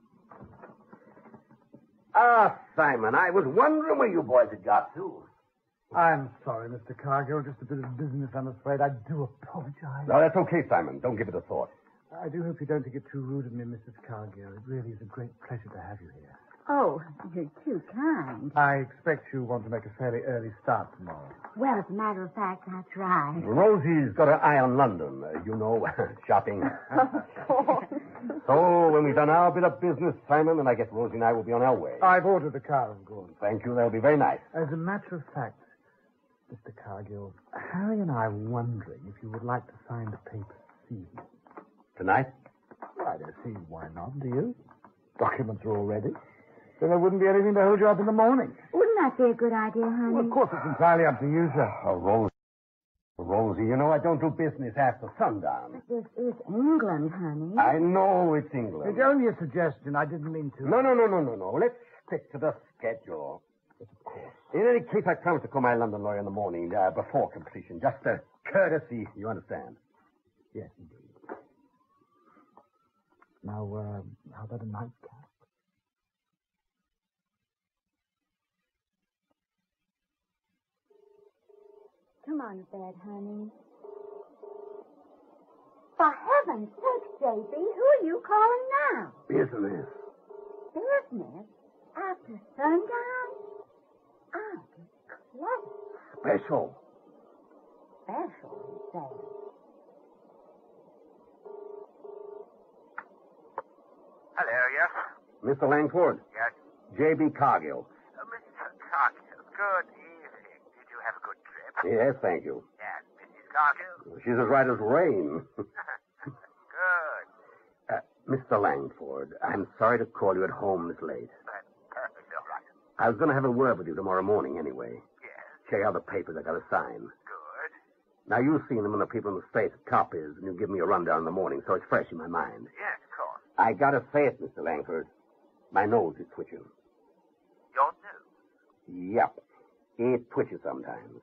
Ah, Simon, I was wondering where you boys had got to. I'm sorry, Mister Cargill. Just a bit of business, I'm afraid. I do apologize. No, that's okay, Simon. Don't give it a thought. I do hope you don't think it too rude of me, Missus Cargill. It really is a great pleasure to have you here. Oh, you're too kind. I expect you want to make a fairly early start tomorrow. Well, as a matter of fact, that's right. Rosie's got her eye on London. Uh, you know, shopping. Of course. So, when we've done our bit of business, Simon, and I guess Rosie and I will be on our way. I've ordered the car, of course. Thank you. That'll be very nice. As a matter of fact, Mister Cargill, Harry and I are wondering if you would like to sign the papers this evening. Tonight? Well, I don't see why not, do you? Documents are all ready. Then there wouldn't be anything to hold you up in the morning. Wouldn't that be a good idea, honey? Well, of course, it's entirely up to you, sir. Oh, Rosie. Rosie, you know I don't do business after sundown. But this is England, honey. I know it's England. It's only a suggestion. I didn't mean to. No, no, no, no, no, no. Let's stick to the schedule. Yes, of course. In any case, I promised to call my London lawyer in the morning uh, before completion. Just a courtesy, you understand? Yes, indeed. Now, uh, how about a nightcap? Come on to bed, honey. For heaven's sake, J B, who are you calling now? Business. Business? After sundown? Oh, declare. Special. Special, you say. Hello, yes? Mister Langford. Yes. J B. Cargill. Uh, Mister Cargill, good evening. Did you have a good trip? Yes, thank you. Yes, Missus Cargill? She's as right as rain. Good. uh, Mister Langford, I'm sorry to call you at home this late. That's perfectly all right. I was going to have a word with you tomorrow morning anyway. Yes, Show you how the papers I got to sign. good. Now, you've seen them when the people in the States have copies, and you give me a rundown in the morning, so it's fresh in my mind. Yes, of course. I got to say it, Mister Langford. My nose is twitching. Your nose? Yep. It twitches sometimes.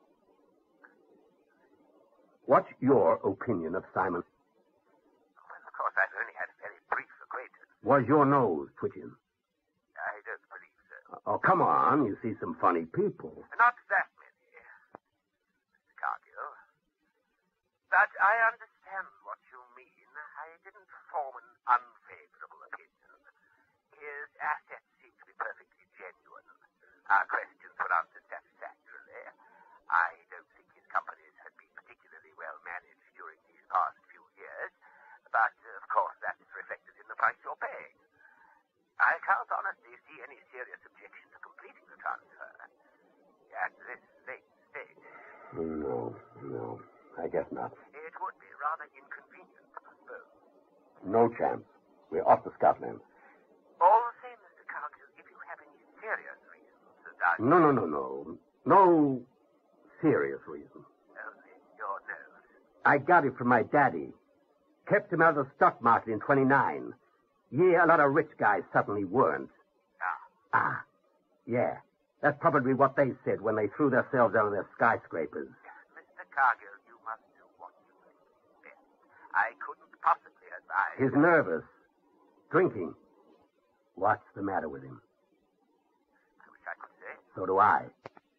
What's your opinion of Simon? Well, of course, I've only had a very brief acquaintance. Was your nose twitching? I don't believe so. Oh, come on. You see some funny people. Not that many, Mister Cargill. But I understand what you mean. I didn't form an unfavorable opinion. His assets seem to be perfectly genuine. Our questions were answered satisfactorily. I don't think his companies had been particularly well managed during these past few years, but uh, of course that's reflected in the price you're paying. I can't honestly see any serious objection to completing the transfer at this late stage. No, no. I guess not. It would be rather inconvenient to postpone. No chance. We're off to Scotland. All the same, Mister Cargill, if you have any serious reasons to doubt... No, no, no, no. No serious reason. Only your nose. I got it from my daddy. Kept him out of the stock market in twenty-nine. Yeah, a lot of rich guys suddenly weren't. Ah. Ah, yeah. That's probably what they said when they threw themselves out of their skyscrapers. Mister Cargill, you must do what you think best. I couldn't possibly advise... He's nervous. Drinking. What's the matter with him? I wish I could say. So do I.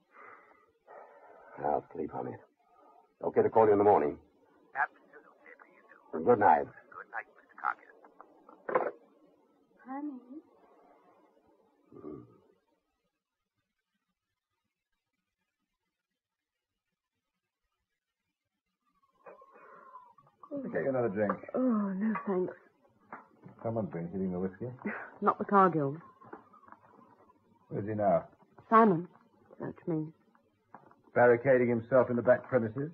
I'll sleep on it. Okay to call you in the morning. Absolutely, please do. Good night. Good night, Mister Cargill. Honey. Mm. Take another drink. Oh, no thanks. Someone's been hitting the whiskey. Not the Cargills. Where's he now? Simon. Search me. Barricading himself in the back premises?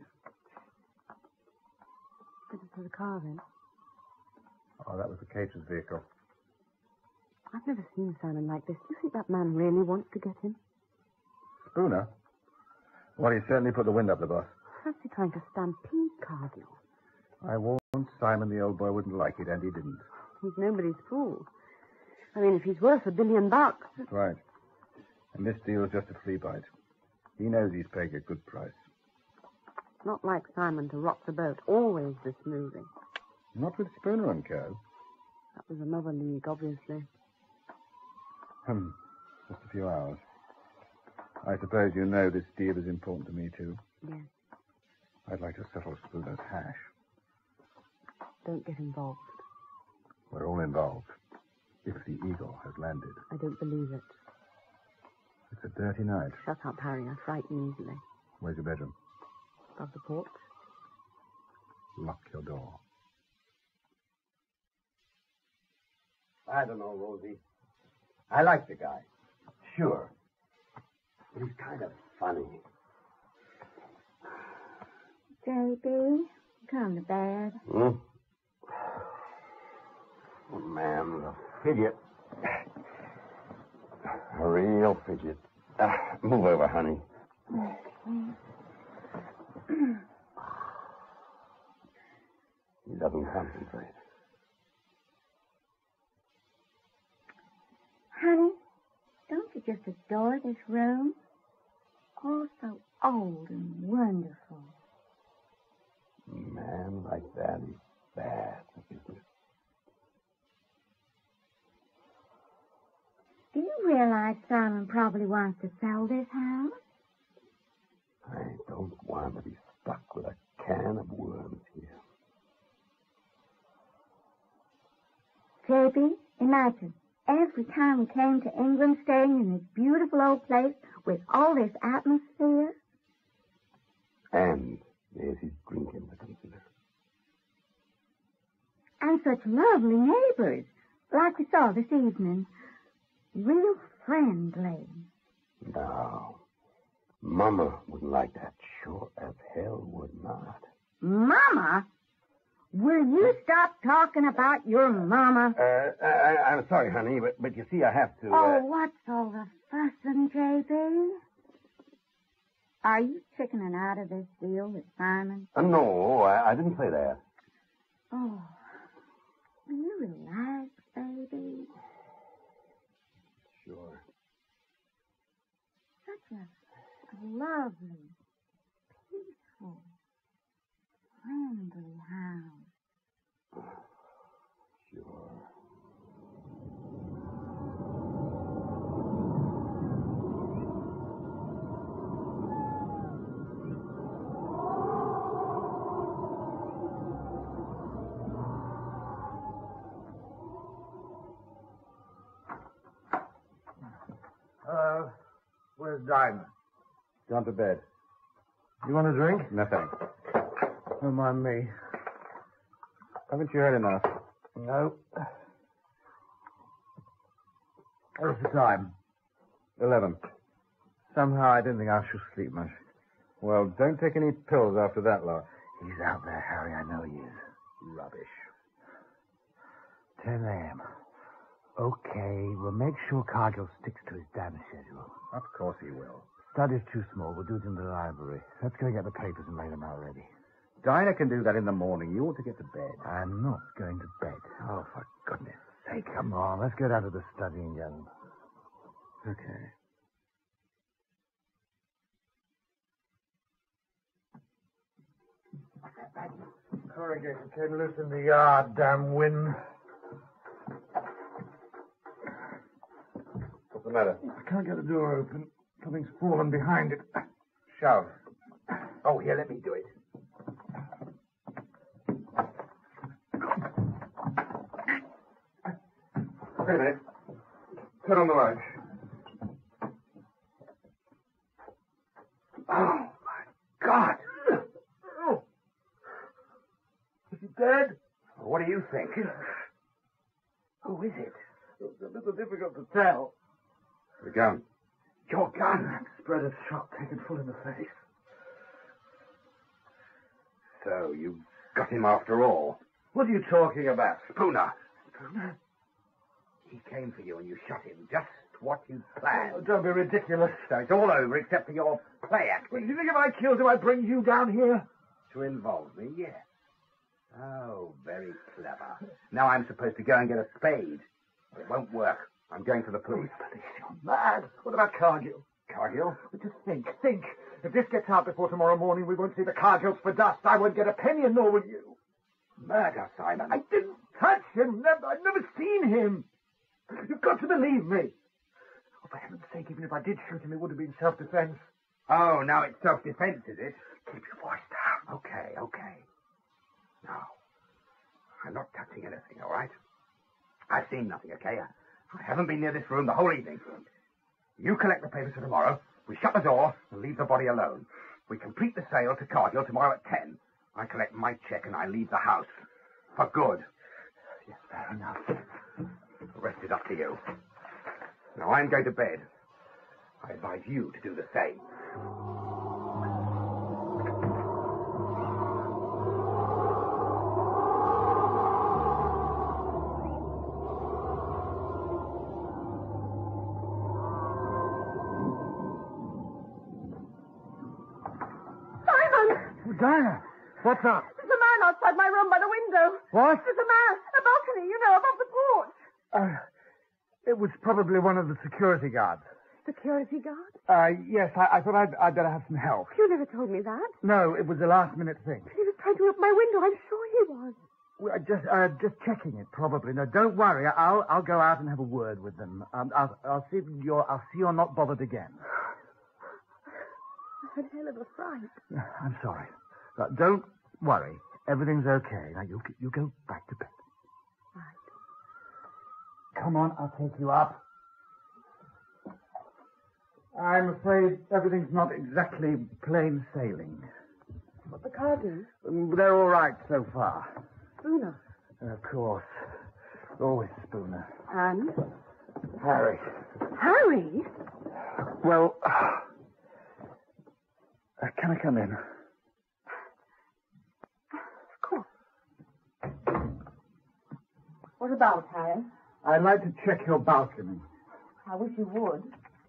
Headed for the car, then. Oh, that was the caterer's vehicle. I've never seen Simon like this. Do you think that man really wants to get him? Spooner? Well, he certainly put the wind up the boss. How's he trying to stampede Cargill? I warned Simon the old boy wouldn't like it, and he didn't. He's nobody's fool. I mean, if he's worth a billion bucks... That's right. And this deal's just a flea bite. He knows he's paying a good price. Not like Simon to rock the boat. Always this moving. Not with Spooner and Co. That was another league, obviously. Hmm. Just a few hours. I suppose you know this deal is important to me, too. Yes. I'd like to settle Spooner's hash. Don't get involved. We're all involved. If the Eagle has landed. I don't believe it. It's a dirty night. Shut up, Harry. I frighten easily. Where's your bedroom? Above the porch. Lock your door. I don't know, Rosie. I like the guy. Sure. But he's kind of funny. J B, come to bed. Hmm? Oh, man, a fidget. A real fidget. Uh, move over, honey. He doesn't concentrate. Honey, don't you just adore this room? All so old and wonderful. A man like that is bad for business. Do you realize Simon probably wants to sell this house? I don't want to be stuck with a can of worms here. J B, imagine, every time we came to England, staying in this beautiful old place with all this atmosphere. And there's his drinking to consider. And such lovely neighbors, like we saw this evening. Real friendly. No. Mama wouldn't like that. Sure as hell would not. Mama? Will you stop talking about your mama? Uh, I, I'm sorry, honey, but, but you see, I have to... Uh... Oh, what's all the fussing, J B? Are you chickening out of this deal with Simon? Uh, no, I, I didn't say that. Oh, will you relax, baby? Sure. Such a lovely, peaceful, friendly house. Sure. Uh, where's Diamond? Gone to bed. You want a drink? No, thanks. Don't mind me. Haven't you heard enough? No. What's the time? Eleven. Somehow I didn't think I should sleep much. Well, don't take any pills after that lot. He's out there, Harry. I know he is. Rubbish. ten a.m. Okay, we'll make sure Cargill sticks to his damn schedule. Of course he will. Study's too small. We'll do it in the library. Let's go get the papers and lay them out ready. Dinah can do that in the morning. You ought to get to bed. I'm not going to bed. Oh, for goodness sake. Come on, let's get out of the study and get them. Okay. Corrugator came loose in the yard, damn wind. What's the matter? I can't get the door open. Something's fallen behind it. Shove. Oh, here, let me do it. Wait a minute. Turn on the light. Oh, my God. Is he dead? What do you think? Who is it? It's a little difficult to tell. The gun. Your gun. Spread of shot taken full in the face. So, you got him after all. What are you talking about? Spooner. Spooner? He came for you and you shot him. Just what you planned. Oh, don't be ridiculous. So it's all over except for your play Well, acting. do you think if I killed him, I'd bring you down here? To involve me, yes. Oh, very clever. Now I'm supposed to go and get a spade. It won't work. I'm going to the police. Police, you're mad. What about Cargill? Cargill? Just think, think. If this gets out before tomorrow morning, we won't see the Cargills for dust. I won't get a penny, and nor will you. Murder, Simon. I didn't touch him. Never, I've never seen him. You've got to believe me. Oh, for heaven's sake, even if I did shoot him, it would have been self-defense. Oh, now it's self-defense, is it? Keep your voice down. Okay, okay. No. I'm not touching anything, all right? I've seen nothing, okay? I, I haven't been near this room the whole evening. You collect the papers for tomorrow. We shut the door and leave the body alone. We complete the sale to Cargill tomorrow at ten. I collect my check and I leave the house. For good. Yes, fair enough. The rest is up to you. Now I'm going to bed. I advise you to do the same. Dinah, what's up? There's a man outside my room by the window. What? There's a man, a balcony, you know, above the porch. Uh, it was probably one of the security guards. Security guard? Uh, yes, I, I thought I'd, I'd better have some help. You never told me that. No, it was a last-minute thing. He was trying to open my window. I'm sure he was. Well, just, uh, just checking it, probably. No, don't worry. I'll, I'll go out and have a word with them. Um, I'll, I'll see if you're, I'll see you're not bothered again. I had a hell of a fright. I'm sorry. Uh, don't worry. Everything's okay. Now, you, you go back to bed. Right. Come on, I'll take you up. I'm afraid everything's not exactly plain sailing. What the Cargills? Um, They're all right so far. Spooner. Of course. Always Spooner. And? Harry. Harry? Well, uh, can I come in? Of course. What about, Harry? I'd like to check your balcony. I wish you would.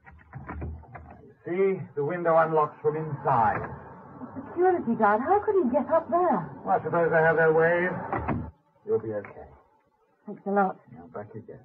See, the window unlocks from inside. The security guard, how could he get up there? Well, I suppose they have their ways. You'll be okay. Thanks a lot. Now, back again.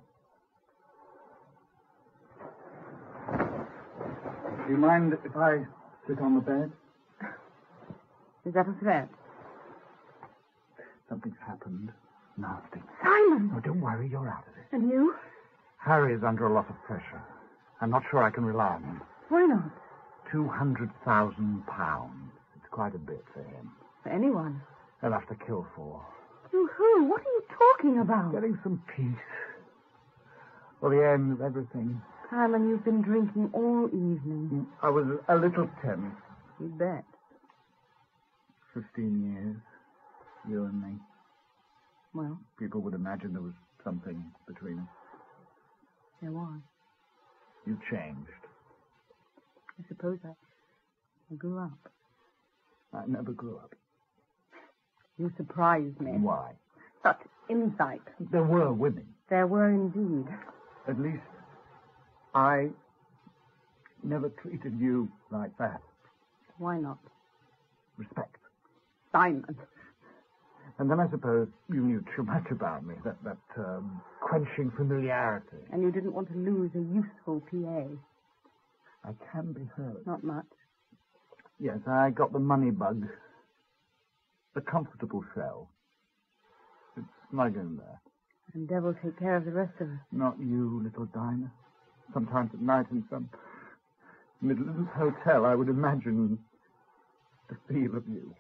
Do you mind if I sit on the bed? Is that a threat? Something's happened. Nasty. Simon! Oh, don't worry, you're out of it. And you? Harry is under a lot of pressure. I'm not sure I can rely on him. Why not? Two hundred thousand pounds. It's quite a bit for him. For anyone. He'll have to kill for. You who? What are you talking about? Getting some peace. For the end of everything. Simon, you've been drinking all evening. I was a little tense. You bet. Fifteen years. You and me. Well, People would imagine there was something between us. there was. You changed. I suppose I, I grew up. I never grew up. You surprised me. Why? Such insight. There were women. There were indeed. At least I never treated you like that. Why not? Respect. Simon. And then I suppose you knew too much about me, that, that um, quenching familiarity. And you didn't want to lose a useful P A. I can be hurt. Not much. Yes, I got the money bug. The comfortable shell. It's snug in there. And devil take care of the rest of us. Not you, little Dinah. Sometimes at night in some Midlands hotel, I would imagine the feel of you.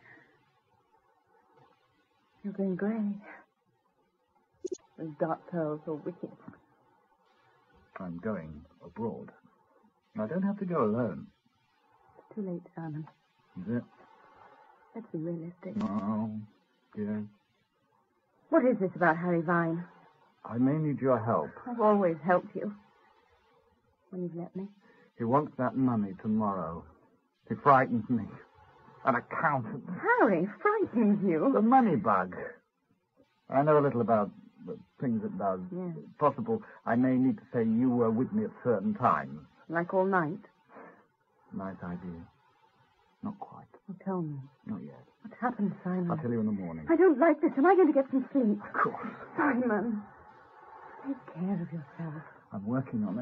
You're going grey. Those dark pearls are wicked. I'm going abroad. I don't have to go alone. It's too late, Simon. Is it? Let's be realistic. Oh, yes. What is this about Harry Vine? I may need your help. I've always helped you. When you've let me. He wants that money tomorrow. He frightens me. An accountant. Harry frightens you. The money bug. I know a little about the things it does. Yes. Possible I may need to say you were with me at certain times. Like all night? Nice idea. Not quite. Well, tell me. Not yet. What happened, Simon? I'll tell you in the morning. I don't like this. Am I going to get some sleep? Of course. Simon. Take care of yourself. I'm working on it.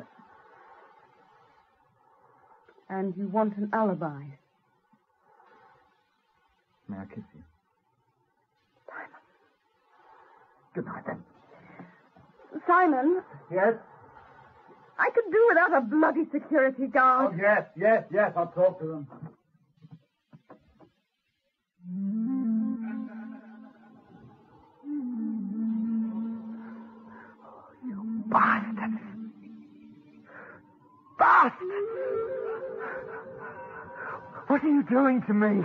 And you want an alibi? May I kiss you? Simon. Good night, then. Simon, Yes? I could do without a bloody security guard. Oh, yes, yes, yes. I'll talk to them. You bastards! Bastards! What are you doing to me?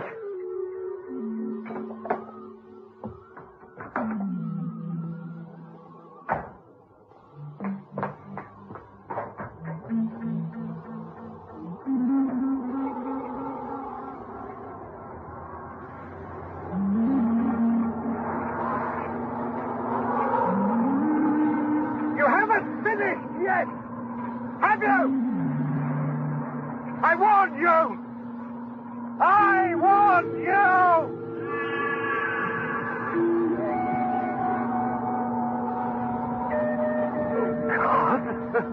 You haven't finished yet, have you? I warned you! I warned you! God.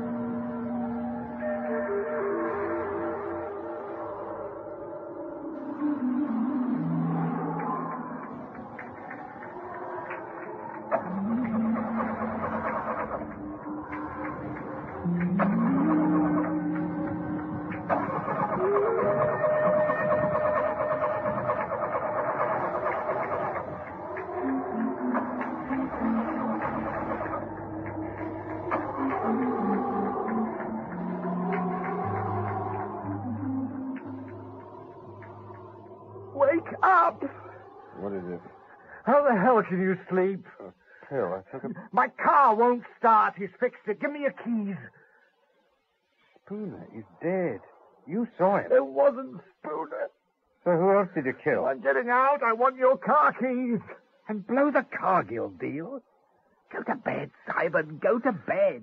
Wake up! What is it? How the hell can you sleep? A pill. I took a My car won't start. He's fixed it. Give me your keys. Spooner. He's dead. You saw him. It wasn't Spooner. So who else did you kill? I'm getting out. I want your car keys. And blow the Cargill deal? Go to bed, Simon. Go to bed.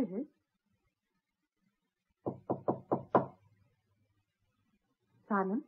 is it? Simon?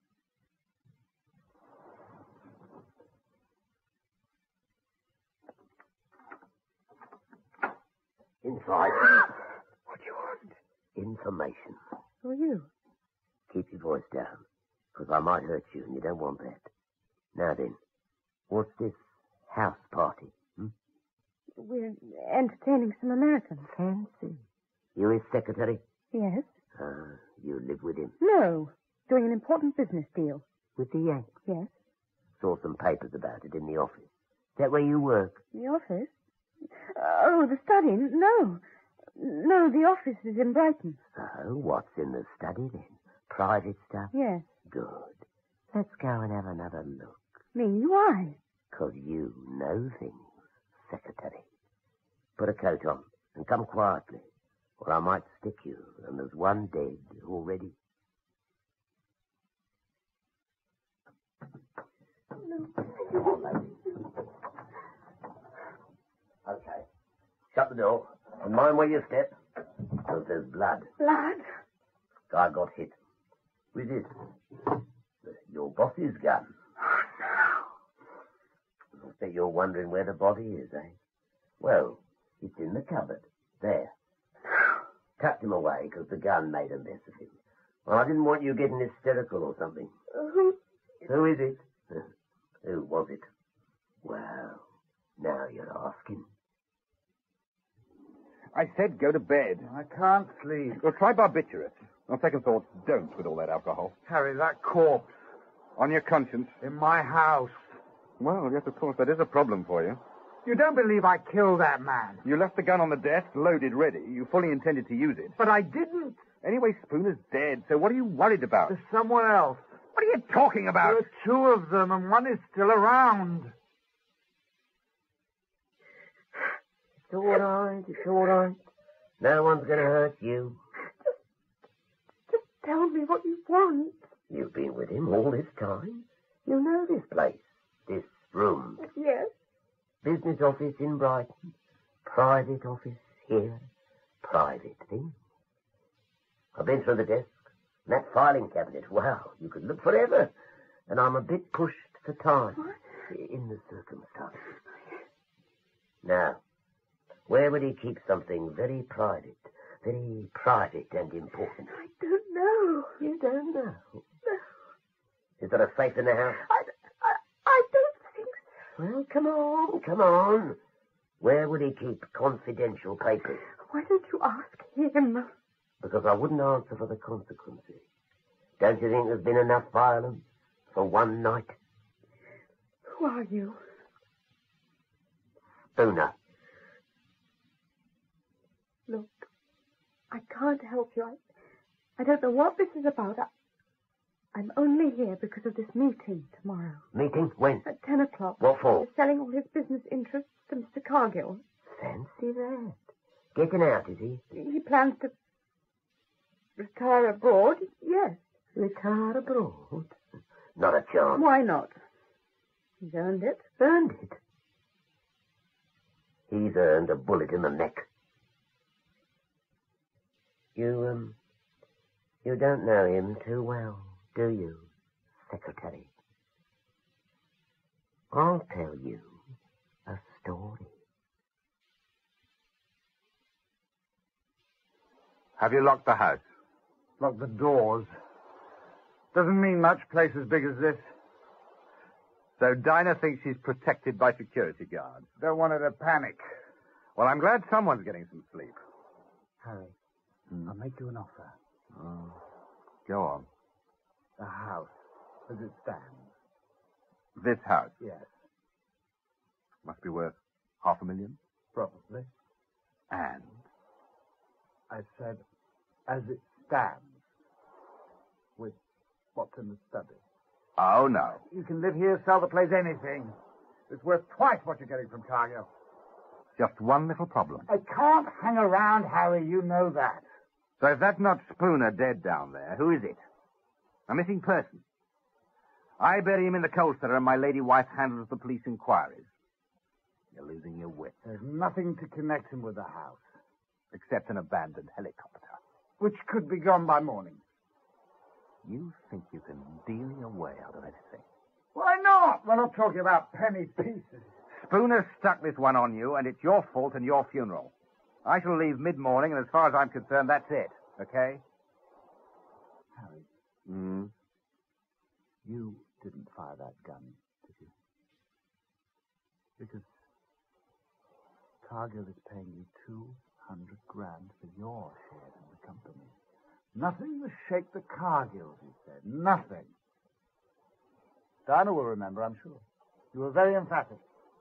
Inside. What do you want? Information. Who are you? Keep your voice down, because I might hurt you, and you don't want that. Now then, what's this house party? Hmm? We're entertaining some Americans. Fancy. You his secretary? Yes. Ah, you live with him. No. Doing an important business deal. With the Yanks? Yes. Saw some papers about it in the office. Is that where you work? The office? Oh, the study? No. No, the office is in Brighton. Oh, what's in the study then? Private stuff? Yes. Good. Let's go and have another look. Me? Why? 'Cause you know things, secretary. Put a coat on and come quietly, or I might stick you, and there's one dead already. Come on, lady. Okay. Shut the door, and mind where you step, 'cause there's blood. Blood? Guy got hit. With it. Your boss's gun. Oh, no. I bet you're wondering where the body is, eh? Well, it's in the cupboard. There. Tucked him away because the gun made a mess of him. Well, I didn't want you getting hysterical or something. Who? Who is it? Who was it? Well, now you're asking. I said go to bed. I can't sleep. Well, try barbiturates. On second thoughts, don't with all that alcohol. Harry, that corpse On your conscience. in my house. Well, yes, of course, that is a problem for you. You don't believe I killed that man. You left the gun on the desk, loaded, ready. You fully intended to use it. But I didn't. Anyway, Spooner's dead, so what are you worried about? There's someone else. What are you talking about? There are two of them, and one is still around. It's all right, it's all right. No one's going to hurt you. Just tell me what you want. You've been with him all this time. You know this place, this room. Yes. Business office in Brighton. Private office here. Private thing. I've been through the desk. And that filing cabinet. Wow, you could look forever. And I'm a bit pushed for time. What? In the circumstances. Now, where would he keep something very private? Very private and important. I don't know. You don't know. No. Is there a safe in the house? I, I, I don't think so. Well, come on, come on. Where would he keep confidential papers? Why don't you ask him? Because I wouldn't answer for the consequences. Don't you think there's been enough violence for one night? Who are you? Spooner. Look, I can't help you. I, I don't know what this is about. I, I'm only here because of this meeting tomorrow. Meeting? When? At ten o'clock. What for? He's selling all his business interests to Mister Cargill. Fancy that. Getting out, is he? He plans to retire abroad. Yes. Retire abroad? Not a chance. Why not? He's earned it. Earned it? He's earned a bullet in the neck. You, um, you don't know him too well, do you, Secretary? I'll tell you a story. Have you locked the house? Lock the doors. Doesn't mean much, place as big as this. So Dinah thinks she's protected by security guards. Don't want her to panic. Well, I'm glad someone's getting some sleep. Harry, I'll make you an offer. Oh. Go on. The house, as it stands. This house Yes, must be worth half a million. probably. And? I said, as it stands. With what's in the study. Oh, no. You can live here, sell the place, anything. It's worth twice what you're getting from Cargill. Just one little problem. I can't hang around, Harry. You know that. So if that's not Spooner dead down there, who is it? A missing person. I bury him in the coal cellar and my lady wife handles the police inquiries. You're losing your wits. There's nothing to connect him with the house. except an abandoned helicopter. Which could be gone by morning. You think you can deal your way out of anything? Why not? We're not talking about penny pieces. Spooner stuck this one on you, and it's your fault and your funeral. I shall leave mid-morning, and as far as I'm concerned, that's it. Okay? Harry. Hmm? You didn't fire that gun, did you? Because Cargill is paying you two hundred grand for your share in the company. Nothing to shake the Cargills, he said. Nothing. Dinah will remember, I'm sure. You were very emphatic.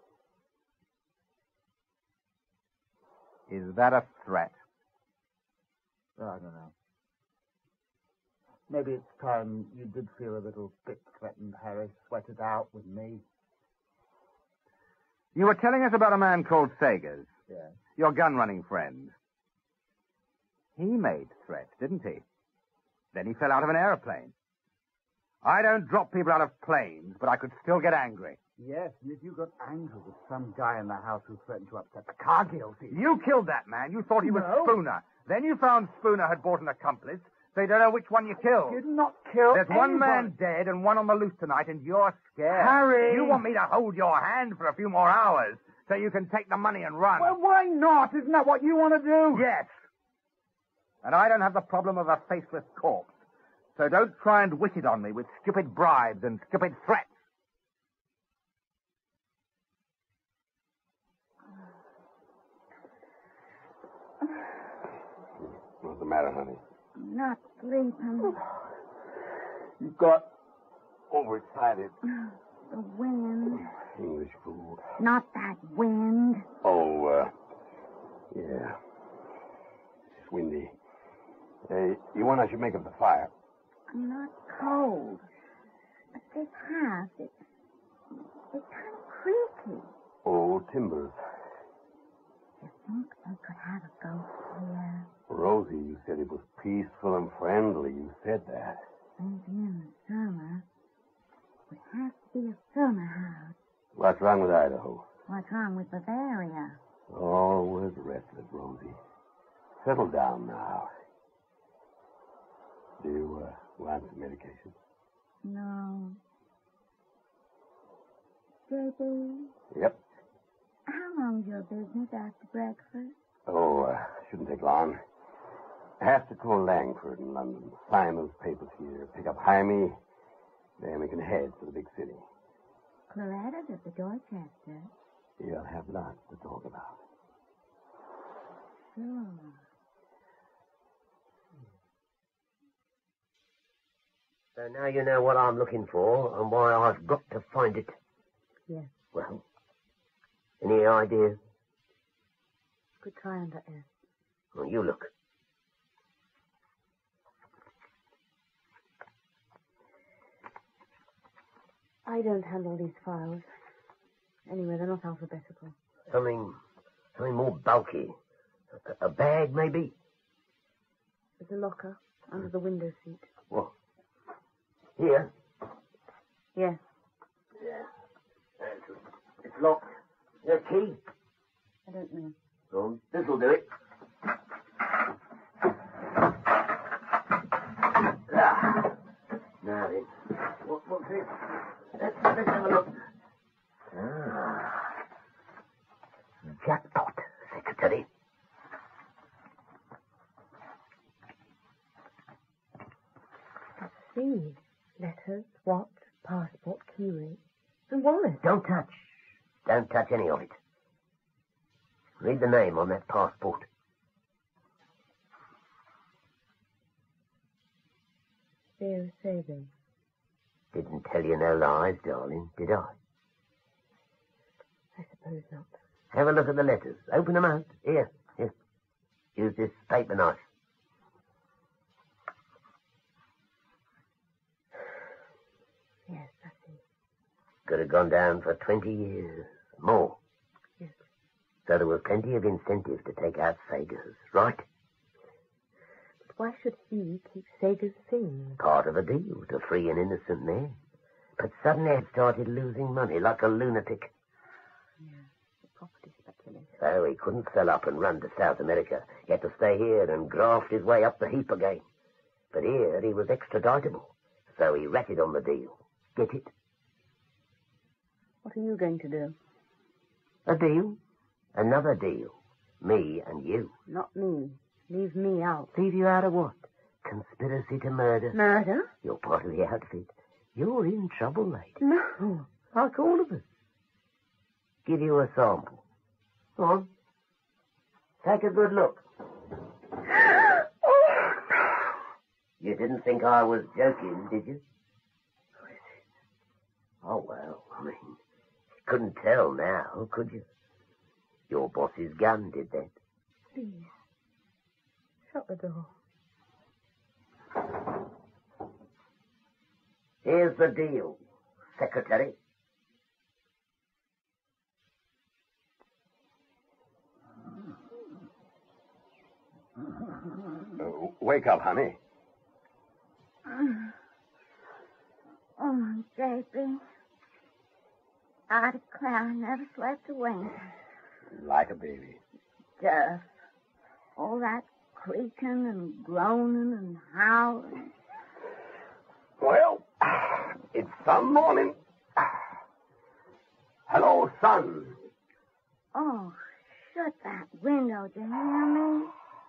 Is that a threat? Oh, I don't know. Maybe it's time you did feel a little bit threatened, Harry. Sweated out with me. You were telling us about a man called Sagers. Yeah. Your gun-running friend. He made threats, didn't he? Then he fell out of an aeroplane. I don't drop people out of planes, but I could still get angry. Yes, and if you got angry with some guy in the house who threatened to upset the Cargills... He... You killed that man. You thought he was No. Spooner. Then you found Spooner had bought an accomplice. They don't know which one you killed. I did not kill There's anybody. one man dead and one on the loose tonight, and you're scared. Harry! You want me to hold your hand for a few more hours so you can take the money and run. Well, why not? Isn't that what you want to do? Yes. And I don't have the problem of a faceless corpse. So don't try and wish it on me with stupid bribes and stupid threats. What's the matter, honey? Not sleeping. You got overexcited. The wind. English fool. Not that wind. Oh, uh, yeah. It's windy. Hey, you want I should make up the fire? I'm not cold. But this house, it's, it's kind of creaky. Oh, timbers. You think they could have a ghost here? Rosie, you said it was peaceful and friendly. You said that. Maybe in the summer. It has to be a summer house. What's wrong with Idaho? What's wrong with Bavaria? Always restless, Rosie. Settle down now. Do you uh, want some medication? No. J B? Yep. How long's your business after breakfast? Oh, uh, shouldn't take long. I have to call Langford in London, sign those papers here, pick up Jaime, then we can head for the big city. Claretta's at the Dorchester. You'll have lots to talk about. Sure. So now you know what I'm looking for and why I've got to find it. Yes. Well, any ideas? Could try under S. Well, you look. I don't handle these files. Anyway, they're not alphabetical. Something, something more bulky. A, a bag, maybe? There's a locker under the window seat. What? Here? Yes. Yeah. It's locked. Your key? I don't know. Oh, this'll do it. Ah. Now then. What, what's this? Let's, let's have a look. Ah. Jackpot, secretary. Let's see. Letters, watch, passport, key ring, and wallet. Don't touch. Don't touch any of it. Read the name on that passport. Sarah Sagan. Didn't tell you no lies, darling, did I? I suppose not. Have a look at the letters. Open them out. Here, here. Use this paper knife. Yes, I see. Could have gone down for twenty years. More. Yes. So there was plenty of incentive to take out Sagers, right? But why should he keep Sager's things? Part of a deal to free an innocent man. But suddenly he started losing money like a lunatic. Yeah, the property speculation. So he couldn't sell up and run to South America. He had to stay here and graft his way up the heap again. But here he was extraditable, so he ratted on the deal. Get it? What are you going to do? A deal? Another deal. Me and you. Not me. Leave me out. Leave you out of what? Conspiracy to murder. Murder? You're part of the outfit. You're in trouble, lady. No. Like all of us. Give you a sample. Go on. Take a good look. You didn't think I was joking, did you? Oh, well, I mean, you couldn't tell now, could you? Your boss's gun did that. Please. Shut the door. Here's the deal, Secretary. Uh, wake up, honey. Oh, J P. I declare I never slept a wink. Like a baby. Duff. All that creaking and groaning and howling. Well, it's some morning. Hello, son. Oh, shut that window, do you hear me?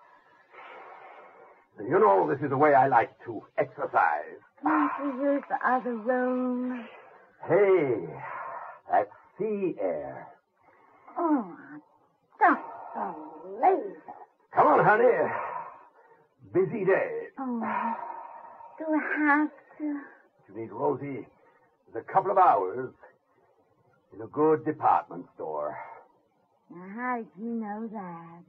You know, this is the way I like to exercise. Can't we use the other room? Hey, that's sea air. Oh, don't so lazy. Come on, honey. Busy day. Oh, do I have to? You need Rosie. There's a couple of hours in a good department store. Now, how did you know that?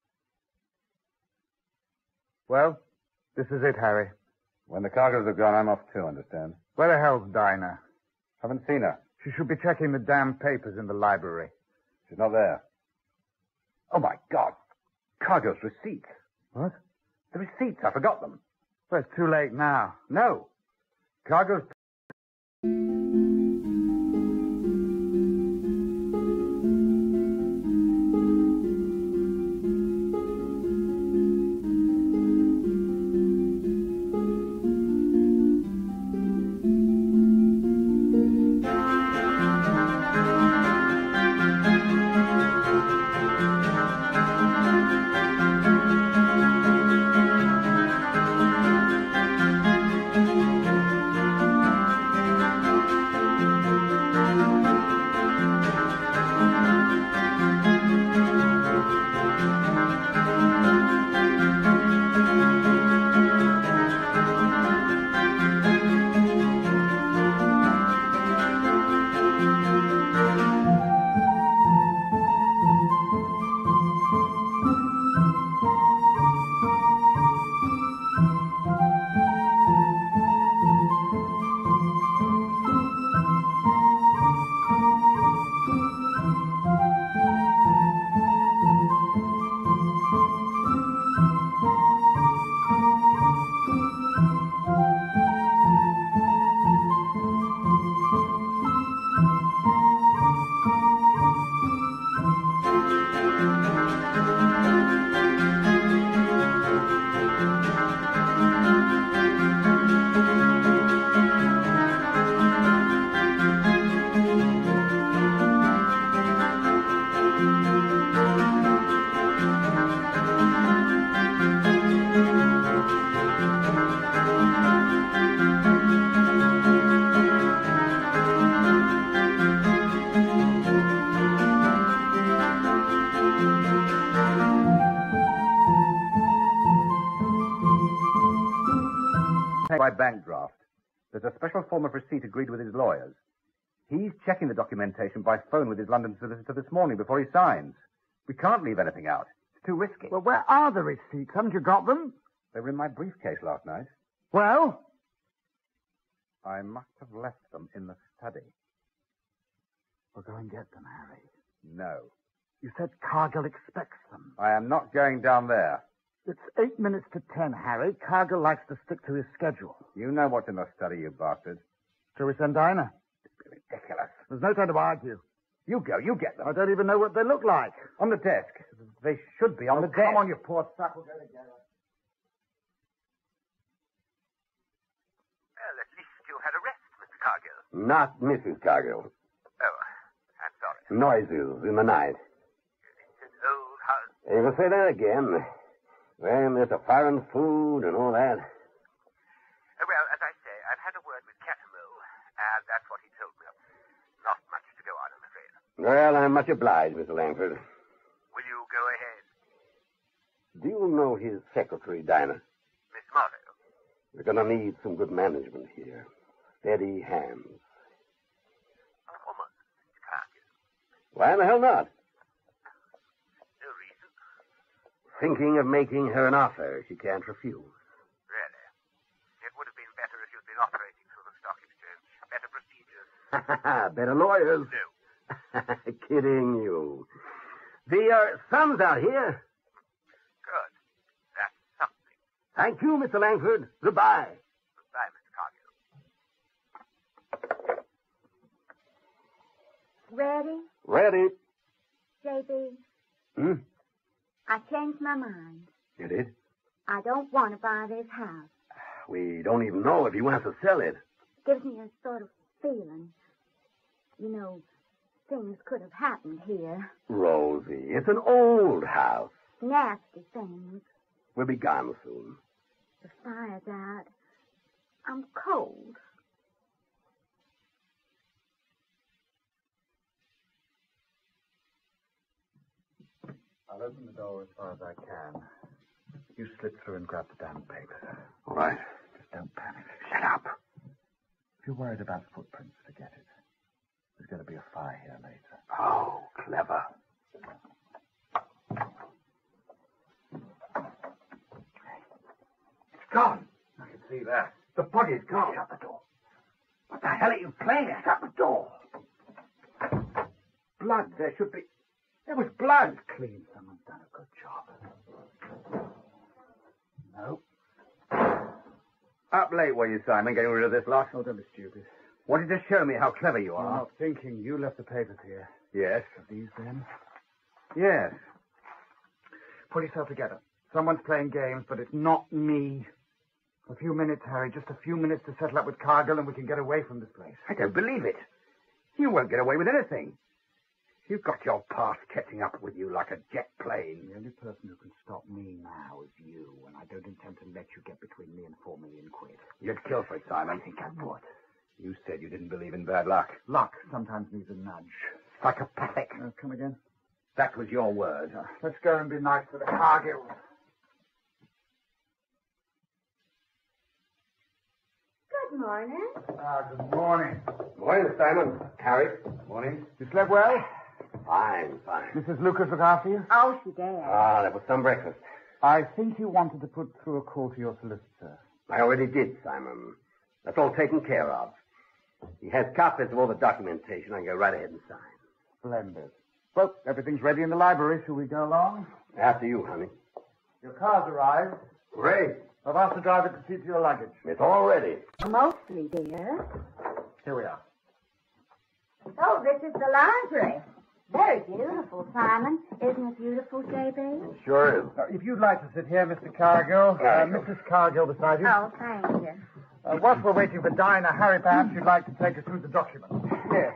Well, this is it, Harry. When the cargoes are gone, I'm off too, understand? Where the hell's Dinah? Haven't seen her. She should be checking the damn papers in the library. She's not there. Oh, my God. Cargo's receipts. What? The receipts. I forgot them. Well, it's too late now. No. Cargo's... By bank draft. There's a special form of receipt agreed with his lawyers. He's checking the documentation by phone with his London solicitor this morning before he signs. We can't leave anything out. It's too risky. Well, where are the receipts? Haven't you got them? They were in my briefcase last night. Well? I must have left them in the study. We'll go and get them, Harry. No. You said Cargill expects them. I am not going down there. It's eight minutes to ten, Harry. Cargill likes to stick to his schedule. You know what's in the study, you bastard. Shall we send Dinah? Ridiculous. There's no time to argue. You go, you get them. I don't even know what they look like. On the desk. They should be on Oh, the desk. come on, you poor sap. We'll go together. Well, at least you had a rest, Mister Cargill. Not Missus Cargill. Oh, I'm sorry. Noises in the night. It's an old house. You can say that again. Well, there's a foreign food and all that. Uh, well, as I say, I've had a word with Cattermole, and that's what he told me. Not much to go on, I'm afraid. Well, I'm much obliged, Mister Langford. Will you go ahead? Do you know his secretary, Dinah? Miss Morrow? We're going to need some good management here. Steady hands. A woman, Mister Cargill. Why in the hell not? No reason. Thinking of making her an offer she can't refuse. Really? It would have been better if you'd been operating through the stock exchange. Better procedures. Better lawyers. No. Kidding you. The uh, sun's out here. Good. That's something. Thank you, Mister Langford. Goodbye. Goodbye, Mister Cargill. Ready? Ready. J B, Hmm? I changed my mind. You did? I don't want to buy this house. We don't even know if he wants to sell it. Gives me a sort of feeling. You know, things could have happened here. Rosie, it's an old house. Nasty things. We'll be gone soon. The fire's out. I'm cold. I'll open the door as far as I can. You slip through and grab the damn papers. All right. Just don't panic. Shut up. If you're worried about footprints, forget it. There's going to be a fire here later. Oh, clever. It's gone. I can see that. The body's gone. Shut the door. What the hell are you playing at? Shut the door. Blood. There should be... There was blood. Clean. Someone's done a good job. No. Up late, were you, Simon, getting rid of this lot? Oh, don't be stupid. Wanted to show me how clever you You're are. not thinking. You left the papers here. Yes. Are these them? Yes. Pull yourself together. Someone's playing games, but it's not me. A few minutes, Harry. Just a few minutes to settle up with Cargill, and we can get away from this place. I don't believe it. You won't get away with anything. You've got your past catching up with you like a jet plane. The only person who can stop me now is you, and I don't intend to let you get between me and four million quid. You'd kill for it, Simon. I think I would. You said you didn't believe in bad luck. Luck sometimes needs a nudge. Psychopathic. Uh, come again? That was your word. Uh, let's go and be nice to the Cargills. Good morning. Ah, good morning. Morning, Simon. Harry. Morning. You slept well? Fine, fine. Missus Lucas look after you? Oh, she did. Ah, that was some breakfast. I think you wanted to put through a call to your solicitor. I already did, Simon. That's all taken care of. He has copies of all the documentation. I can go right ahead and sign. Splendid. Well, everything's ready in the library. Shall we go along? After you, honey. Your car's arrived. Great. I've asked the driver to see to your luggage. It's all ready. Mostly, dear. Here we are. Oh, this is the library. Very beautiful, Simon. Isn't it beautiful, J B? Sure is. Uh, if you'd like to sit here, Mister Cargill. Uh, Missus Cargill beside you. Oh, thank you. Uh, whilst we're waiting for Dinah, Harry, perhaps you'd like to take us through the documents. Yes.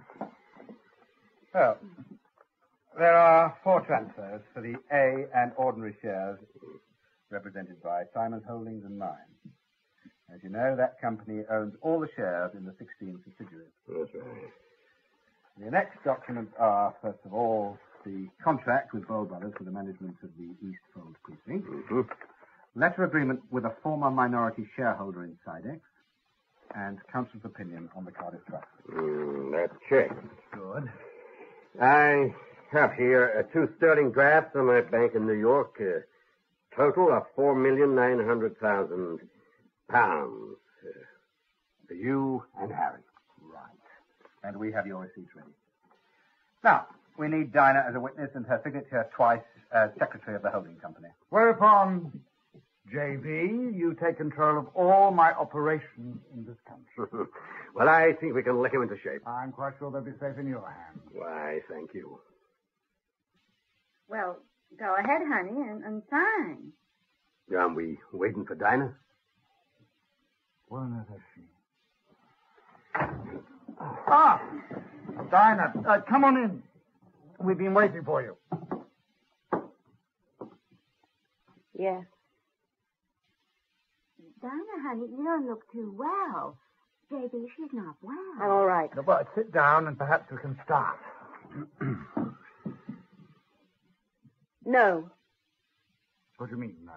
Well, there are four transfers for the A and ordinary shares represented by Simon's Holdings and mine. As you know, that company owns all the shares in the sixteen subsidiaries. That's right. The next documents are, first of all, the contract with Bowl Brothers for the management of the East Fold precinct, Mm-hmm. letter agreement with a former minority shareholder in Sidex, and counsel's opinion on the Cardiff Trust. Mm, that's checked. Good. I have here uh, two sterling drafts on my bank in New York. Uh, total of four million nine hundred thousand pounds. Uh, For you and Harry. Right. And we have your receipts ready. Now, we need Dinah as a witness and her signature twice as secretary of the holding company. Whereupon J B, you take control of all my operations in this country. Well, I think we can lick him into shape. I'm quite sure they'll be safe in your hands. Why, thank you. Well, go ahead, honey, and, and sign. Are we waiting for Dinah? Where on earth is she? Ah! Dinah, uh, come on in. We've been waiting for you. Yes. Dinah, honey, you don't look too well. J B, she's not well. I'm all right. Well, sit down and perhaps we can start. No. What do you mean, no?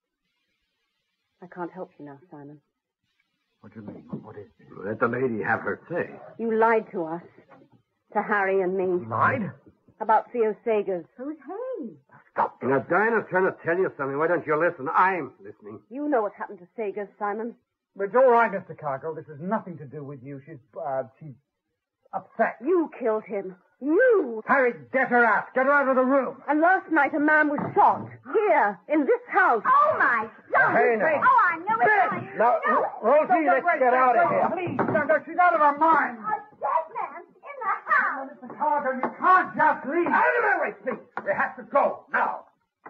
I can't help you now, Simon. What do you mean? What is it? Let the lady have her say. You lied to us. To Harry and me. Lied? About Theo Sagers. Who's he? Stop. Now, Dinah's trying to tell you something. Why don't you listen? I'm listening. You know what happened to Sagers, Simon. But it's all right, Mister Cargill. This has nothing to do with you. She's, uh, she's upset. You killed him. You! Harry, get her out. Get her out of the room. And last night a man was shot. Here, in this house. Oh, my God. Hey, now. Oh, I knew it. I knew it. Now, No. Rosie, let's wait, get wait, out of wait, here. please. No, no, she's out of her mind. A dead man in the house. Mister Cargill, you can't just leave. Out of my way, please. You have to go now.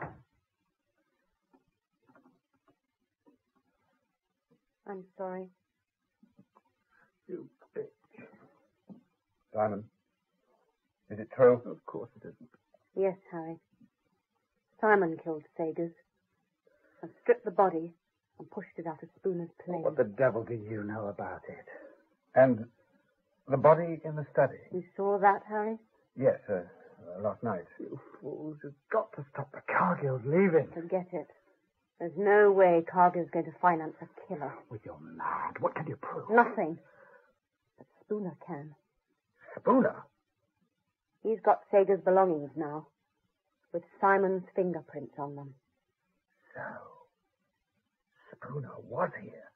I'm sorry. You bitch. Simon, is it true? Of course it isn't. Yes, Harry. Simon killed Sagers. And stripped the body and pushed it out of Spooner's plane. What the devil do you know about it? And the body in the study? You saw that, Harry? Yes, uh, uh, last night. You fools, you've got to stop the Cargills leaving. Forget it. There's no way Cargill's going to finance a killer. Well, you're mad. What can you prove? Nothing. But Spooner can. Spooner? He's got Sager's belongings now, with Simon's fingerprints on them. So, Spooner was here.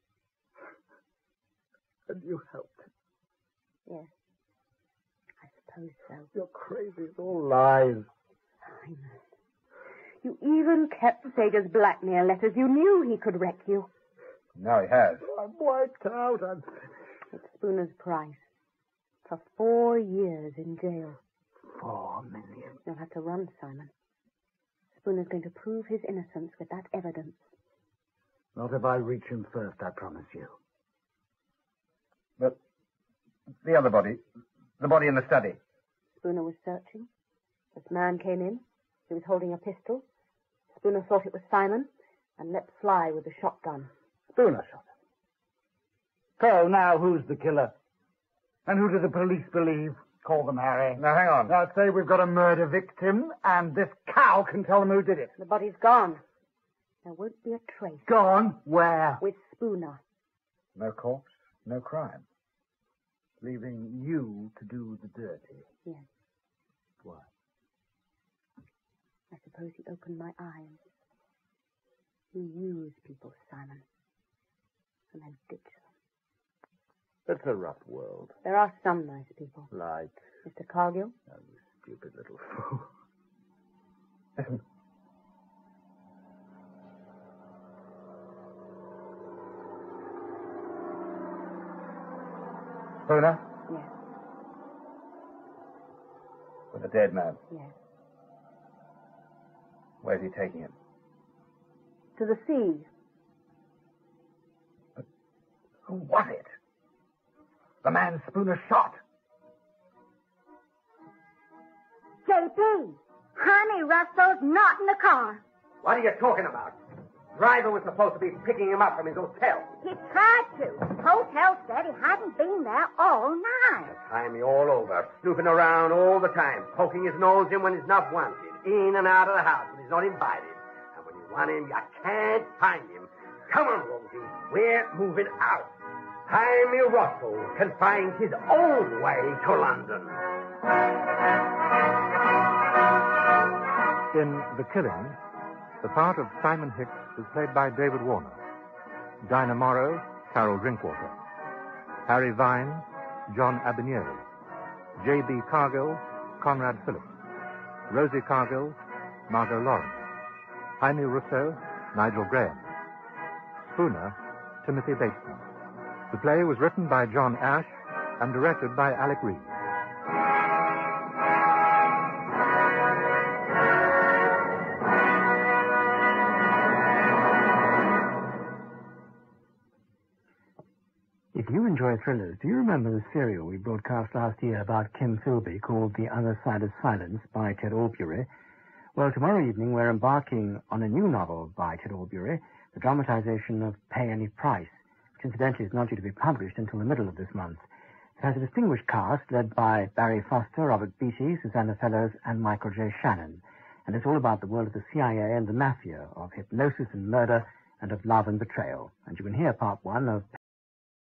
And you helped him. Yes. I suppose so. You're crazy. It's all lies. Simon. You even kept Sager's blackmail letters. You knew he could wreck you. Now he has. I'm wiped out. I'm finished. It's Spooner's price. For four years in jail. Four million. You'll have to run, Simon. Spooner's going to prove his innocence with that evidence. Not if I reach him first, I promise you. But the other body, the body in the study. Spooner was searching. This man came in. He was holding a pistol. Spooner thought it was Simon and let fly with the shotgun. Spooner shot him. So now who's the killer? And who do the police believe? Call them, Harry. Now, hang on. Now, say we've got a murder victim, and this cow can tell them who did it. The body's gone. There won't be a trace. Gone? Where? With Spooner. No corpse, no crime. Leaving you to do the dirty. Yes. Why? I suppose he opened my eyes. You use people, Simon, and then ditch them. It's a rough world. There are some nice people. Like? Mister Cargill? Oh, you stupid little fool. Listen. Spooner? Yes. With a dead man. Yes. Where's he taking him? To the sea. But who was it? The man Spooner shot. J P, honey, Russell's not in the car. What are you talking about? Driver was supposed to be picking him up from his hotel. He tried to. Hotel said he hadn't been there all night. Time me all over, snooping around all the time, poking his nose in when he's not wanted, in and out of the house when he's not invited. And when you want him, you can't find him. Come on, Rosie, we're moving out. Jaime Russell can find his own way to London. In The Killing, the part of Simon Hicks was played by David Warner. Dinah Morrow, Carol Drinkwater. Harry Vine, John Abinieri. J B. Cargill, Conrad Phillips. Rosie Cargill, Margot Lawrence. Jaime Russo, Nigel Graham. Spooner, Timothy Bateman. The play was written by John Ashe and directed by Alec Reed. If you enjoy thrillers, do you remember the serial we broadcast last year about Kim Philby called The Other Side of Silence by Ted Albury? Well, tomorrow evening we're embarking on a new novel by Ted Albury, the dramatization of Pay Any Price, which incidentally is not due to be published until the middle of this month. It has a distinguished cast led by Barry Foster, Robert Beatty, Susanna Fellows, and Michael J. Shannon. And it's all about the world of the C I A and the mafia, of hypnosis and murder, and of love and betrayal. And you can hear part one of